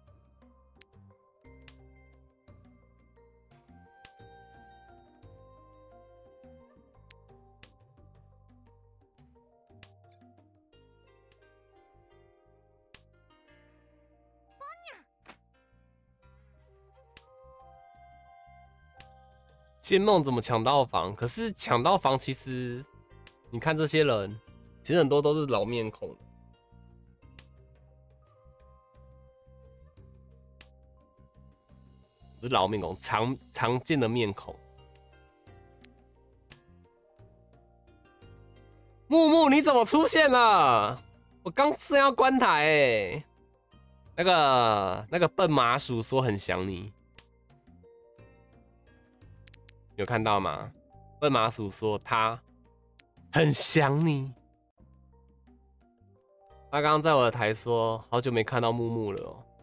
仙梦怎么抢到房？可是抢到房，其实你看这些人，其实很多都是老面孔。不是老面孔，常见的面孔。木木，你怎么出现了？我刚正要关台欸。那个笨麻薯说很想你，有看到吗？笨麻薯说他很想你。他刚刚在我的台说，好久没看到木木了哦。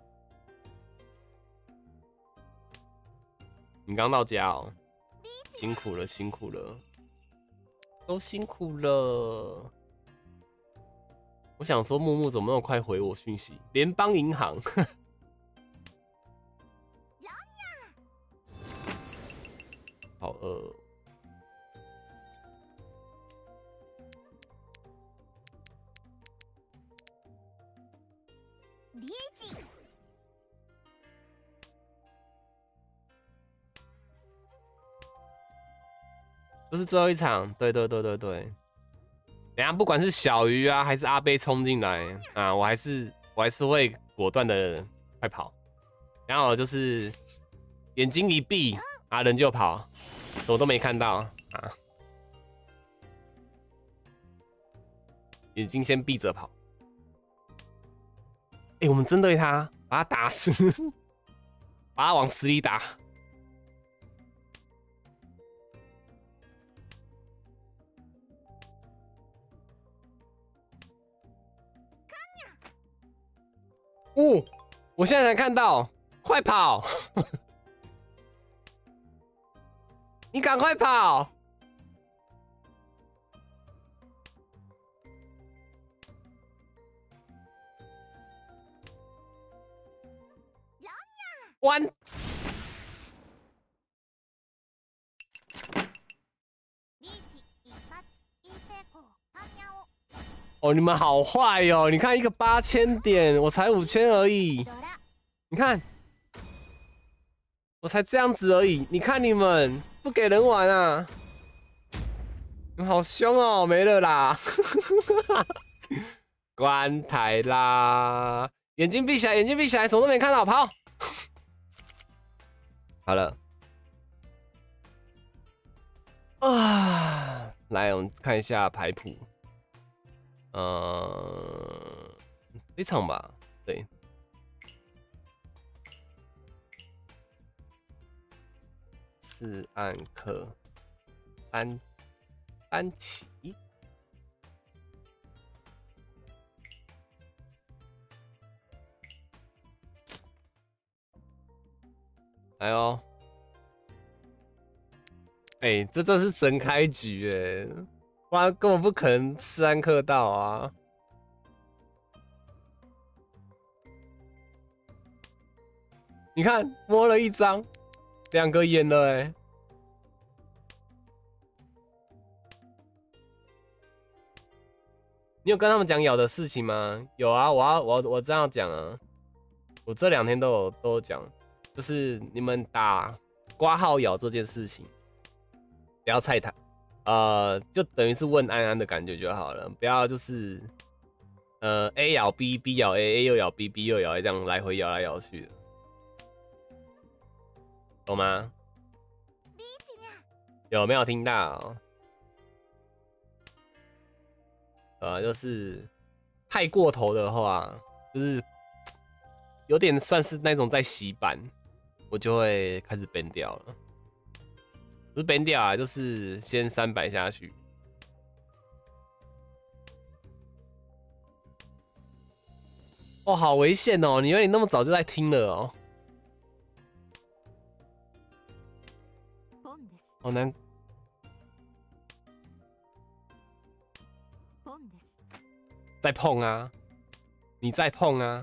你刚到家哦，辛苦了，辛苦了，都辛苦了。我想说，木木怎么那么快回我讯息？联邦银行，好饿哦。 リーチ这是最后一场，对。等一下不管是小鱼啊，还是阿贝冲进来啊，我还是会果断的快跑，然后就是眼睛一闭啊，人就跑，我都没看到啊，眼睛先闭着跑。哎、我们针对他，把他打死，把他往死里打。哦，我现在才看到，快跑！你赶快跑！完！ リーチ一発いい成功般若を哦，你们好坏哦！你看一个8000点，我才5000而已。 ドラ你看，我才这样子而已。你看你们不给人玩啊！你们好凶哦，没了啦！关台啦！眼睛闭起来，眼睛闭起来，什么都没看到，跑！好了。啊，来，我们看一下牌谱。这场吧，对。4暗克单起，来哦！哎、这是神开局哎，不然根本不可能4暗克到啊！你看，摸了一张，2个眼了哎。你有跟他们讲咬的事情吗？有啊，我这样讲啊，我这2天都有讲，就是你们打挂号咬这件事情，不要菜谈，就等于是问安安的感觉就好了，不要就是A 咬 B，B 咬 A，A 又咬 B，B 又咬 A， 这样来回咬来咬去的，懂吗？有没有听到？就是太过头的话，就是有点算是那种在洗版，我就会开始 ban 掉了。不是 ban 掉啊，就是先300下去。哦，好危险哦！你以为你那么早就在听了哦？好难。再碰啊！你再碰啊！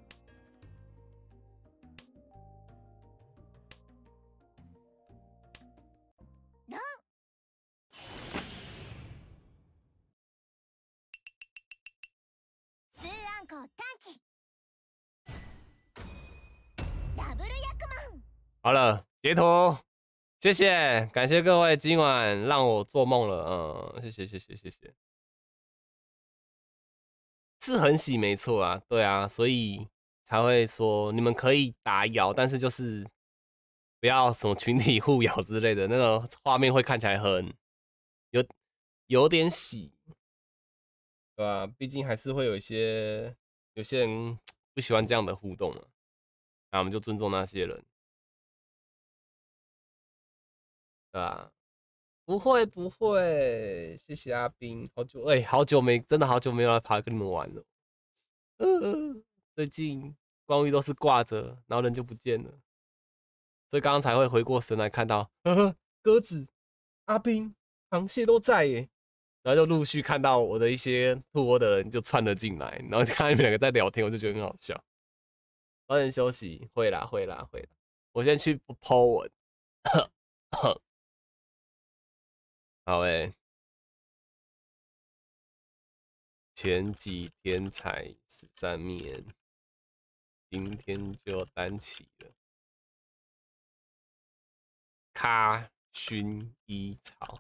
2暗号短期ダブル役満好了，截图， 谢谢，感谢各位今晚让我做梦了，谢谢。是很喜没错啊，对啊，所以才会说你们可以打咬，但是就是不要什么群体互咬之类的，那种画面会看起来很有点喜，对吧？毕竟还是会有些人不喜欢这样的互动啊，那我们就尊重那些人，对吧？不会，谢谢阿斌，真的好久没有来爬跟你们玩了。最近光遇都是挂着，然后人就不见了，所以刚刚才会回过神来看到，鸽子、阿斌、螃蟹都在耶，然后就陆续看到我的一些兔窝的人就窜了进来，然后就看到你们两个在聊天，我就觉得很好笑。早点休息，会啦，我先去po 文。好前几天才13面，今天就单起了。咖薰衣草，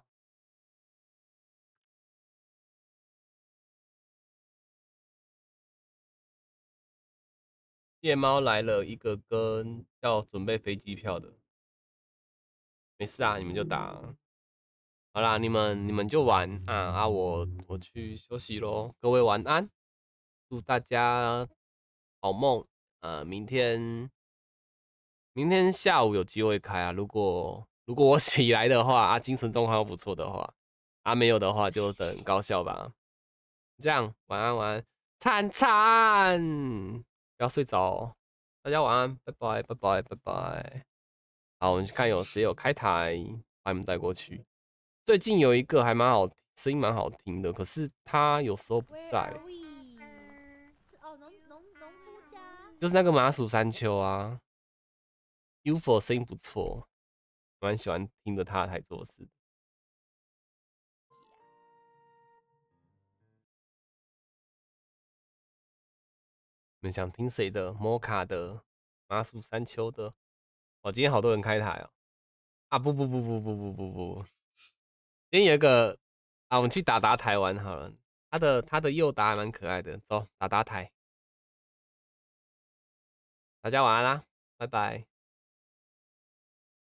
夜猫来了一个跟要准备飞机票的，没事啊，你们就打。好啦，你们就玩啊！我去休息咯，各位晚安，祝大家好梦。明天下午有机会开啊，如果我起来的话精神状况又不错的话，没有的话就等高校吧。这样，晚安，灿灿，不要睡着哦，大家晚安，拜拜。好，我们去看谁有开台，把你们带过去。最近有一个还蛮好，声音蛮好听的，可是他有时候不在。就是那个麻薯山丘啊 ，UFO 声音不错，蛮喜欢听着他才做事。你们想听谁的？摩卡的、麻薯山丘的？今天好多人开台哦。不，今天有一个我们去打台玩好了。他的右打还蛮可爱的，走打台。大家晚安啦，拜拜。